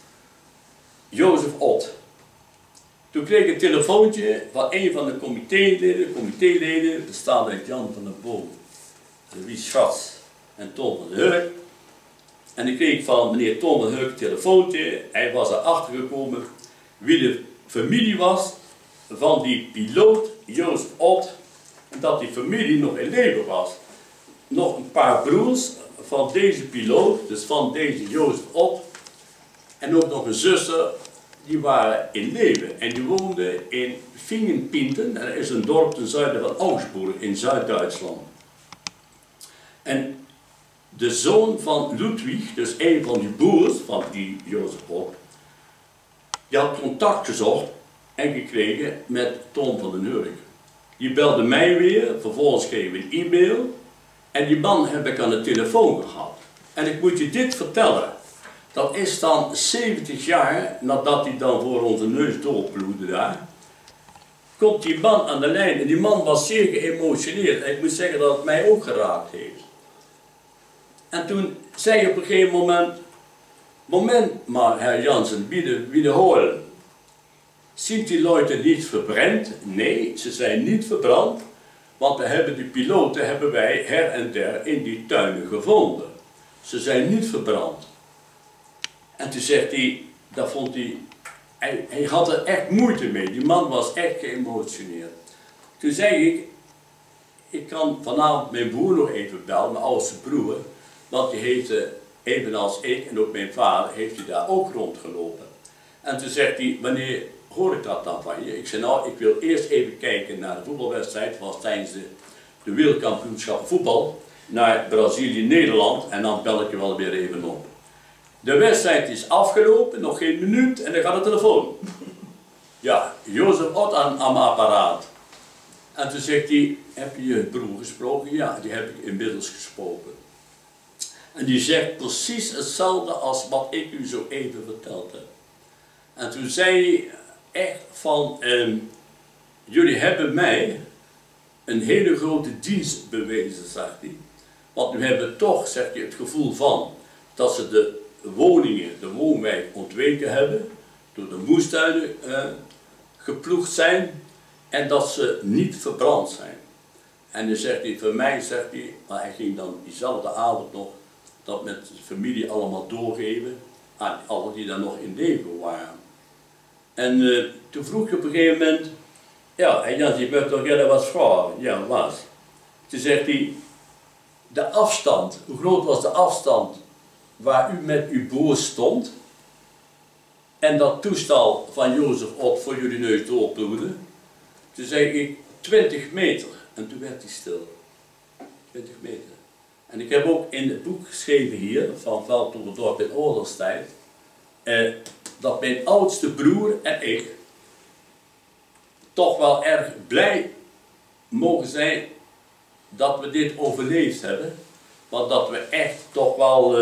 Jozef Ott. Toen kreeg ik een telefoontje van een van de comitéleden, bestaande uit Jan van der Boom, Louis Schatz en Tom van der Hurk. En ik kreeg van meneer Tom van der Hurk een telefoontje. Hij was erachter gekomen wie de familie was van die piloot Jozef Ott. En dat die familie nog in leven was. Nog een paar broers van deze piloot, dus van deze Jozef Ott. En ook nog een zuster, die waren in leven. En die woonden in Vingenpinten, dat is een dorp ten zuiden van Augsburg in Zuid-Duitsland. En de zoon van Ludwig, dus een van die broers van die Jozef Ott, die had contact gezocht en gekregen met Tom van den Hurk. Die belde mij weer, vervolgens kreeg ik een e-mail en die man heb ik aan de telefoon gehad. En ik moet je dit vertellen, dat is dan 70 jaar nadat hij dan voor onze neus doorploegde daar, komt die man aan de lijn en die man was zeer geëmotioneerd en ik moet zeggen dat het mij ook geraakt heeft. En toen zei je op een gegeven moment maar Herr Jansen, wiederholen. Sind die Leute niet verbrand? Nee, ze zijn niet verbrand, want we hebben die piloten hebben wij her en der in die tuinen gevonden. Ze zijn niet verbrand. En toen zegt hij, dat vond hij had er echt moeite mee, die man was echt geëmotioneerd. Toen zei ik kan vanavond mijn broer nog even bellen, mijn oudste broer, want die heeft, evenals ik en ook mijn vader, heeft hij daar ook rondgelopen. En toen zegt hij, wanneer hoor ik dat dan van je? Ik zei, nou, ik wil eerst even kijken naar de voetbalwedstrijd, was tijdens de wereldkampioenschap voetbal, naar Brazilië-Nederland, en dan bel ik je wel weer even op. De wedstrijd is afgelopen, nog geen minuut, en dan gaat de telefoon. Ja, Jozef Ott aan mijn apparaat. En toen zegt hij, heb je je broer gesproken? Ja, die heb ik inmiddels gesproken. En die zegt precies hetzelfde als wat ik u zo even verteld heb. En toen zei hij echt van, jullie hebben mij een hele grote dienst bewezen, zegt hij. Want nu hebben we toch, zegt hij, het gevoel van dat ze de woningen, de woonwijk ontweken hebben, door de moestuinen geploegd zijn en dat ze niet verbrand zijn. En dan zegt hij, voor mij, zegt hij, maar hij ging dan diezelfde avond nog dat met de familie allemaal doorgeven aan allen die daar nog in leven waren. En toen vroeg je op een gegeven moment, ja, en Jan, je moet toch eerder wat vragen? Ja, wat? Toen zegt hij, de afstand, hoe groot was de afstand waar u met uw broer stond en dat toestel van Jozef Ot voor jullie neus doorploegde? Toen zei ik 20 meter en toen werd hij stil. 20 meter. En ik heb ook in het boek geschreven hier, van Veldhoeverdorp in oorlogstijd, dat mijn oudste broer en ik toch wel erg blij mogen zijn dat we dit overleefd hebben. Want dat we echt toch wel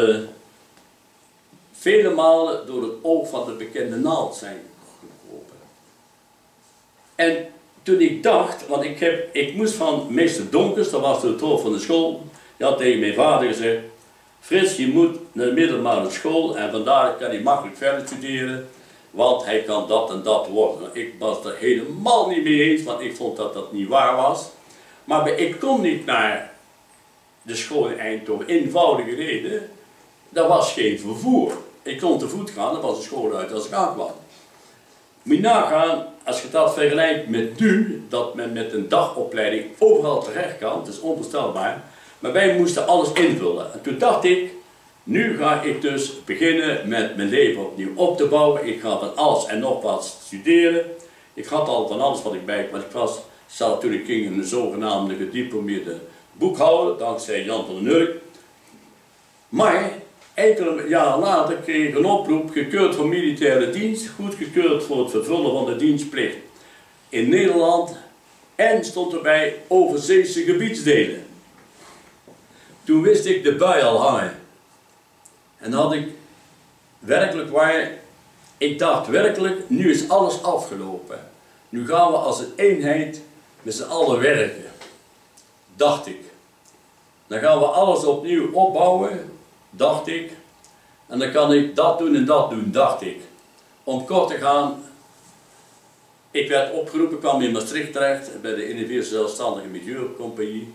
vele malen door het oog van de bekende naald zijn gekropen. En toen ik dacht, want ik moest van meester Donkers, dat was de hoofd van de school, die had tegen mijn vader gezegd, Frits, je moet naar de middelbare school en vandaar kan hij makkelijk verder studeren, want hij kan dat en dat worden. Ik was er helemaal niet mee eens, want ik vond dat dat niet waar was. Maar ik kon niet naar de school in Eindhoven, eenvoudige reden, er was geen vervoer. Ik kon te voet gaan, er was een school uit als ik aankwam. Moet je nagaan, als je dat vergelijkt met nu, dat men met een dagopleiding overal terecht kan, het is onvoorstelbaar, maar wij moesten alles invullen. En toen dacht ik, nu ga ik dus beginnen met mijn leven opnieuw op te bouwen. Ik ga van alles en nog wat studeren. Ik had al van alles wat ik bij, want ik zat toen ik ging in een zogenaamde gediplomeerde boekhouder, dankzij Jan van den Nurk. Maar enkele jaren later kreeg ik een oproep, gekeurd voor militaire dienst, goedgekeurd voor het vervullen van de dienstplicht in Nederland en stond erbij overzeese gebiedsdelen. Toen wist ik de bui al hangen. En dan had ik werkelijk waar, ik dacht werkelijk, nu is alles afgelopen. Nu gaan we als een eenheid met z'n allen werken. Dacht ik. Dan gaan we alles opnieuw opbouwen, dacht ik. En dan kan ik dat doen en dat doen, dacht ik. Om kort te gaan, ik werd opgeroepen, kwam in Maastricht terecht, bij de Universele Zelfstandige Milieucompagnie.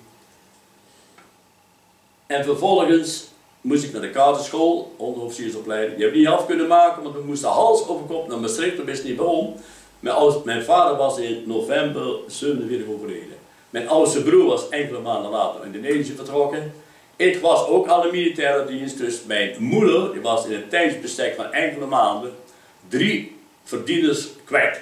En vervolgens moest ik naar de kaderschool, onderofficiersopleiding. Die heb ik niet af kunnen maken, want we moesten hals over kop naar Maastricht, dat wist niet waarom. Mijn vader was in november 47 overleden. Mijn oudste broer was enkele maanden later in Indonesië vertrokken. Ik was ook al in militaire dienst, dus mijn moeder die was in een tijdsbestek van enkele maanden 3 verdieners kwijt.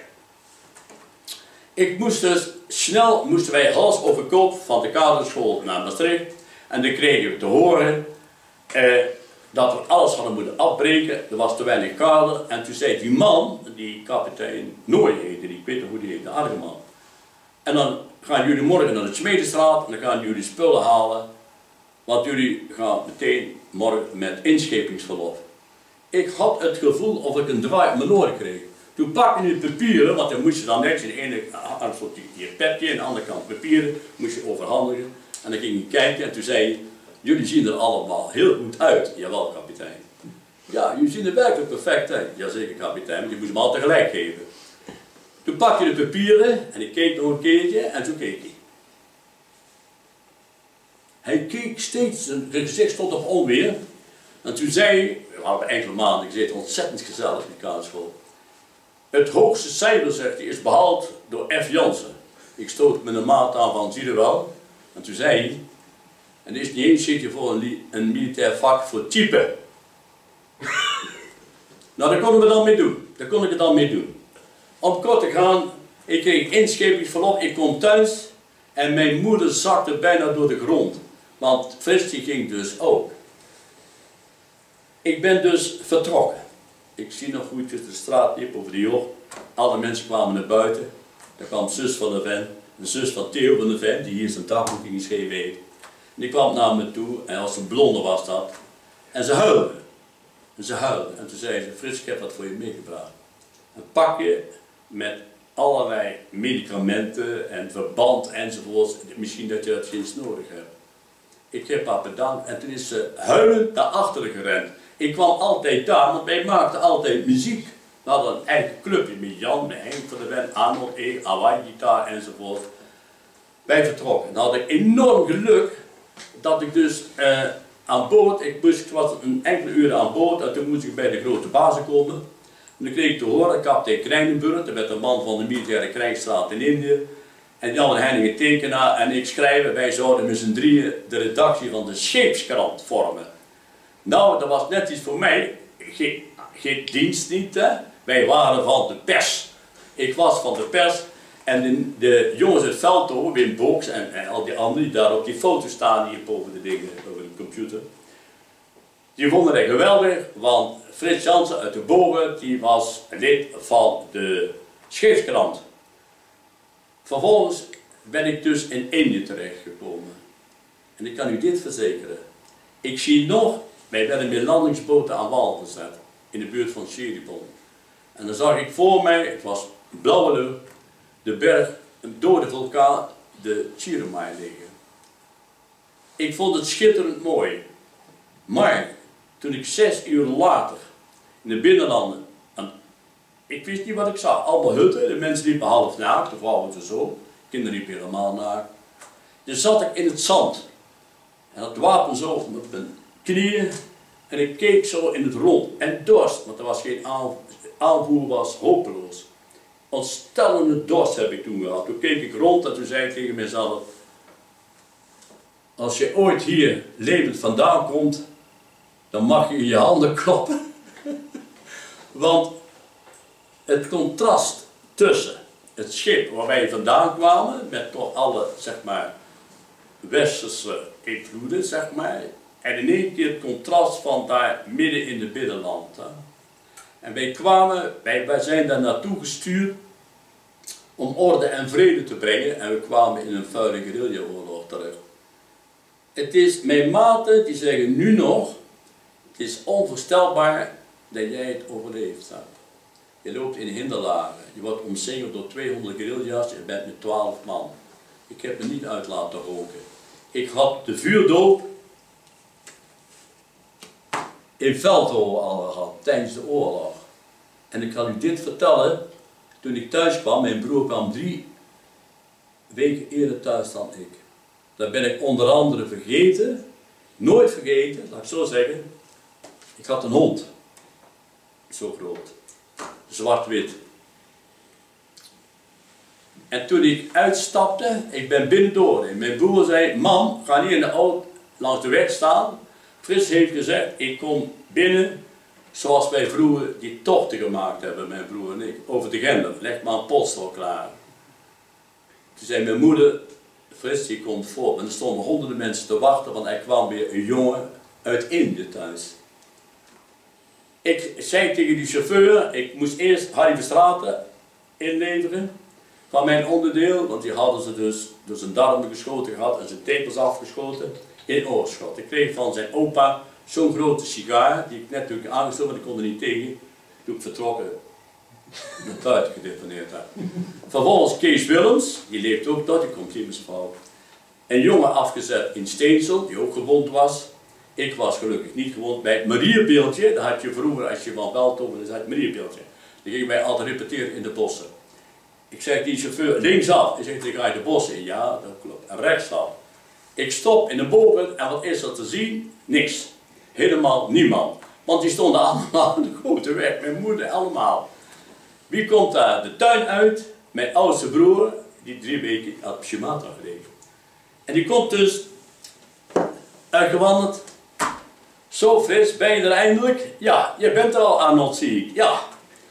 Ik moest dus snel, moesten wij hals over kop van de kaderschool naar Maastricht. En dan kregen we te horen dat we alles hadden moeten afbreken. Er was te weinig kader. En toen zei die man, die kapitein Nooy heette, ik weet nog hoe die heette, de aardige man. En dan gaan jullie morgen naar de Smedestraat en dan gaan jullie spullen halen. Want jullie gaan meteen morgen met inschepingsverlof. Ik had het gevoel of ik een draai op mijn oren kreeg. Toen pakte je papieren, want dan moest je dan netjes in de ene hand je petje, aan de andere kant papieren, moest je overhandigen. En dan ging hij kijken en toen zei hij, jullie zien er allemaal heel goed uit. Jawel, kapitein. Ja, jullie zien er werkelijk perfect uit. Jazeker, kapitein, want je moest hem al tegelijk geven. Toen pakte je de papieren en ik keek nog een keertje en toen keek hij. Hij keek steeds, zijn gezicht stond op onweer. En toen zei hij, we hadden enkele maanden gezeten, ontzettend gezellig in de kaderschool. Het hoogste cijfer, zegt hij, is behaald door F. Jansen. Ik stoot met een maat aan van, zie je wel. En toen zei hij, en dit is niet eens zit je voor een militair vak voor type. Nou, daar konden we dan mee doen. Daar kon ik het dan mee doen. Om kort te gaan, ik kreeg inschepingsverlof, ik kom thuis en mijn moeder zakte bijna door de grond. Want Frits die ging dus ook. Ik ben dus vertrokken. Ik zie nog goed de straat liep over de joch. Alle mensen kwamen naar buiten. Daar kwam zus van de ven. een zus van Theo van de Ven, die hier zijn dagboek geschreven heeft. En die kwam naar me toe, en als een blonde was dat, en ze huilde. En ze huilde. En toen zei ze, Frits, ik heb wat voor je meegebracht. Een pakje met allerlei medicamenten en verband enzovoorts. Misschien dat je dat eens nodig hebt. Ik heb haar bedankt en toen is ze huilend naar achteren gerend. Ik kwam altijd daar, want wij maakten altijd muziek. We hadden een eigen clubje met Jan, met Henk van der Ven, Arnold, Hawaii-gitaar enzovoort. Wij vertrokken. En dan had ik enorm geluk dat ik dus aan boord, ik was een enkele uren aan boord en toen moest ik bij de grote bazen komen. En dan kreeg ik te horen, kapitein Krijnenburg, dat werd een man van de militaire krijgsraad in Indië. En Jan en Henning tekenaar en ik schrijven, wij zouden met z'n drieën de redactie van de scheepskrant vormen. Nou, dat was net iets voor mij, geen dienst niet, hè. Wij waren van de pers. Ik was van de pers en de jongens uit Veldhoven, Wim Boks en al die anderen die daar op die foto staan hier boven de dingen, over de computer. Die vonden het geweldig, want Frits Jansen uit de Bogen, die was lid van de scheepskrant. Vervolgens ben ik dus in Indië terechtgekomen. En ik kan u dit verzekeren. Ik zie nog, wij werden met landingsboten aan wal gezet, in de buurt van Cheribon. En dan zag ik voor mij, het was blauwe lucht, de berg, een dode vulkaan, de Chiromai liggen. Ik vond het schitterend mooi. Maar toen ik 6 uur later in de binnenlanden, ik wist niet wat ik zag, allemaal hutten, de mensen liepen half naakt, de vrouwen zo, kinderen liepen helemaal naakt. Dus zat ik in het zand en dat wapen zo op mijn knieën en ik keek zo in het rond en dorst, want er was geen aanvoer, was hopeloos. Ontstellende dorst heb ik toen gehad. Toen keek ik rond en toen zei ik tegen mezelf, als je ooit hier levend vandaan komt, dan mag je in je handen kloppen. Want het contrast tussen het schip waar wij vandaan kwamen, met toch alle, zeg maar, westerse invloeden, zeg maar, en in één keer het contrast van daar midden in het binnenland. Hè. En wij zijn daar naartoe gestuurd om orde en vrede te brengen en we kwamen in een vuile guerrilla-oorlog terecht. Het is, mijn maten die zeggen nu nog, het is onvoorstelbaar dat jij het overleefd hebt. Je loopt in hinderlagen, je wordt omsingeld door 200 guerrilla's, je bent met 12 man. Ik heb me niet uit laten roken. Ik had de vuurdoop in Veldhoven al gehad, tijdens de oorlog. En ik kan u dit vertellen, toen ik thuis kwam, mijn broer kwam 3 weken eerder thuis dan ik. Dat ben ik onder andere vergeten, nooit vergeten, laat ik zo zeggen. Ik had een hond, zo groot, zwart-wit. En toen ik uitstapte, ik ben binnendoor en mijn broer zei, mam, ga niet in de auto langs de weg staan. Frits heeft gezegd, ik kom binnen zoals wij vroeger die tochten gemaakt hebben, mijn broer en ik, over de Gender. Leg maar een potstok klaar. Toen zei mijn moeder, Frits die komt voor. En er stonden honderden mensen te wachten, want er kwam weer een jongen uit Indië thuis. Ik zei tegen die chauffeur, ik moest eerst Harry Verstraeten inleveren van mijn onderdeel, want die hadden ze dus door zijn darmen geschoten gehad en zijn tepels afgeschoten in Oorschot. Ik kreeg van zijn opa zo'n grote sigaar, die ik net toen aangestoken, want ik kon er niet tegen, toen ik vertrokken naar buiten gedeponeerd heb. Vervolgens Kees Willems, die leeft ook tot, die komt hier met zijn vrouw. Een jongen afgezet in Steensel, die ook gewond was. Ik was gelukkig niet gewond bij het Mariebeeldje, dat had je vroeger als je van Veldhoven, dan zei het Mariebeeldje. Die gingen wij altijd repeteren in de bossen. Ik zeg die chauffeur linksaf, hij zegt, ik ga je de bossen in. Ja, dat klopt. En rechtsaf. Ik stop in de boven en wat is er te zien? Niks. Helemaal niemand. Want die stonden allemaal aan de grote weg, mijn moeder allemaal. Wie komt daar de tuin uit? Mijn oudste broer, die 3 weken had op Sumatra gelegen. En die komt dus uitgewandeld. Zo Frits, ben je er eindelijk? Ja, je bent er al, Arnold, zie ik. Ja.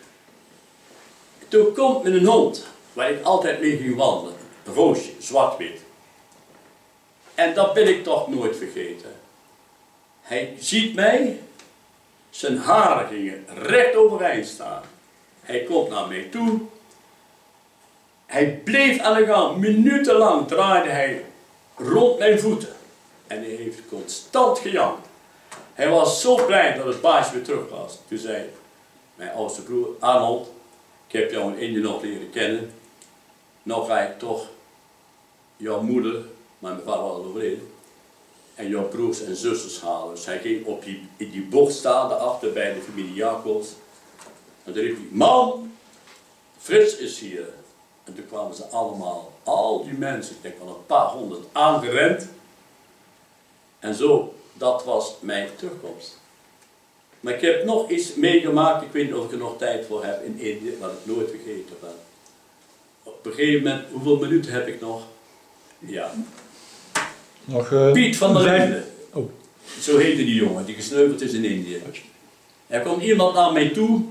Toen komt met een hond, waar ik altijd mee ging wandelen. Een roosje, zwart-wit. En dat ben ik toch nooit vergeten. Hij ziet mij, zijn haren gingen recht overeind staan. Hij komt naar mij toe Hij bleef aan de gang, minutenlang draaide hij rond mijn voeten. En hij heeft constant gejankt. Hij was zo blij dat het baasje weer terug was. Toen zei mijn oudste broer, Arnold, ik heb jou in Indië nog leren kennen. Nou ga ik toch jouw moeder, maar mijn vader was al overleden, en jouw broers en zusters halen. Dus hij ging in die bocht staan, daarachter bij de familie Jacobs. En toen riep hij, man, Frits is hier. En toen kwamen ze allemaal, al die mensen, ik denk wel een paar honderd, aangerend. En zo, dat was mijn terugkomst. Maar ik heb nog iets meegemaakt, ik weet niet of ik er nog tijd voor heb in Indië, wat ik nooit vergeten ben. Op een gegeven moment, hoeveel minuten heb ik nog? Ja. Nog, Piet van der Linden. Oh. Zo heette die jongen, die gesneuveld is in Indië. Er kwam iemand naar mij toe.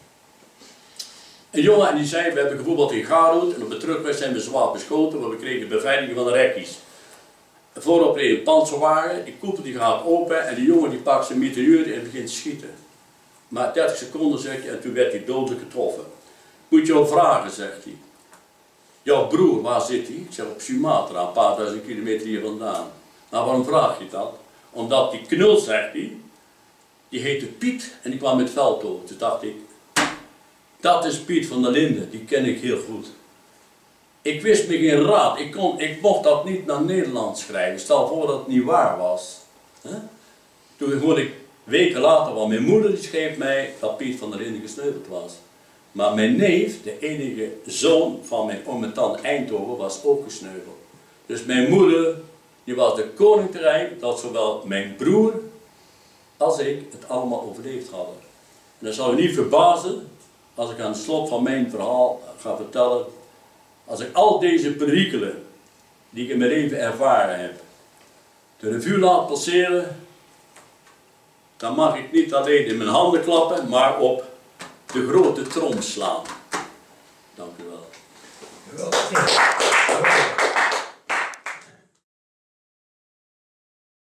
Een jongen en die zei, we hebben gevoetbald in Garoet en op de terugweg zijn we zwaar beschoten, want we kregen beveiliging van de rekkies. Voorop reed een panzerwagen, die koepel die gaat open en die jongen die pakt zijn mitrailleur en begint te schieten. Maar 30 seconden zegt hij en toen werd hij dodelijk getroffen. Moet je jou vragen, zegt hij. Jouw broer, waar zit hij? Ik zeg op Sumatra, een paar duizend kilometer hier vandaan. Nou, waarom vraag je dat? Omdat die knul, zegt hij, die heette Piet en die kwam met Veldhoven. Toen dacht ik, dat is Piet van der Linden, die ken ik heel goed. Ik wist me geen raad, ik mocht dat niet naar Nederland schrijven, stel voor dat het niet waar was. Toen hoorde ik weken later, want mijn moeder die schreef mij dat Piet van der Linden gesneuveld was. Maar mijn neef, de enige zoon van mijn oom en tante Eindhoven, was ook gesneuveld. Dus mijn moeder, die was de koning te rijk dat zowel mijn broer als ik het allemaal overleefd hadden. En dat zal u niet verbazen als ik aan het slot van mijn verhaal ga vertellen, als ik al deze perikelen die ik in mijn leven ervaren heb, de revue laat passeren, dan mag ik niet alleen in mijn handen klappen, maar op de grote trom slaan. Dank u wel.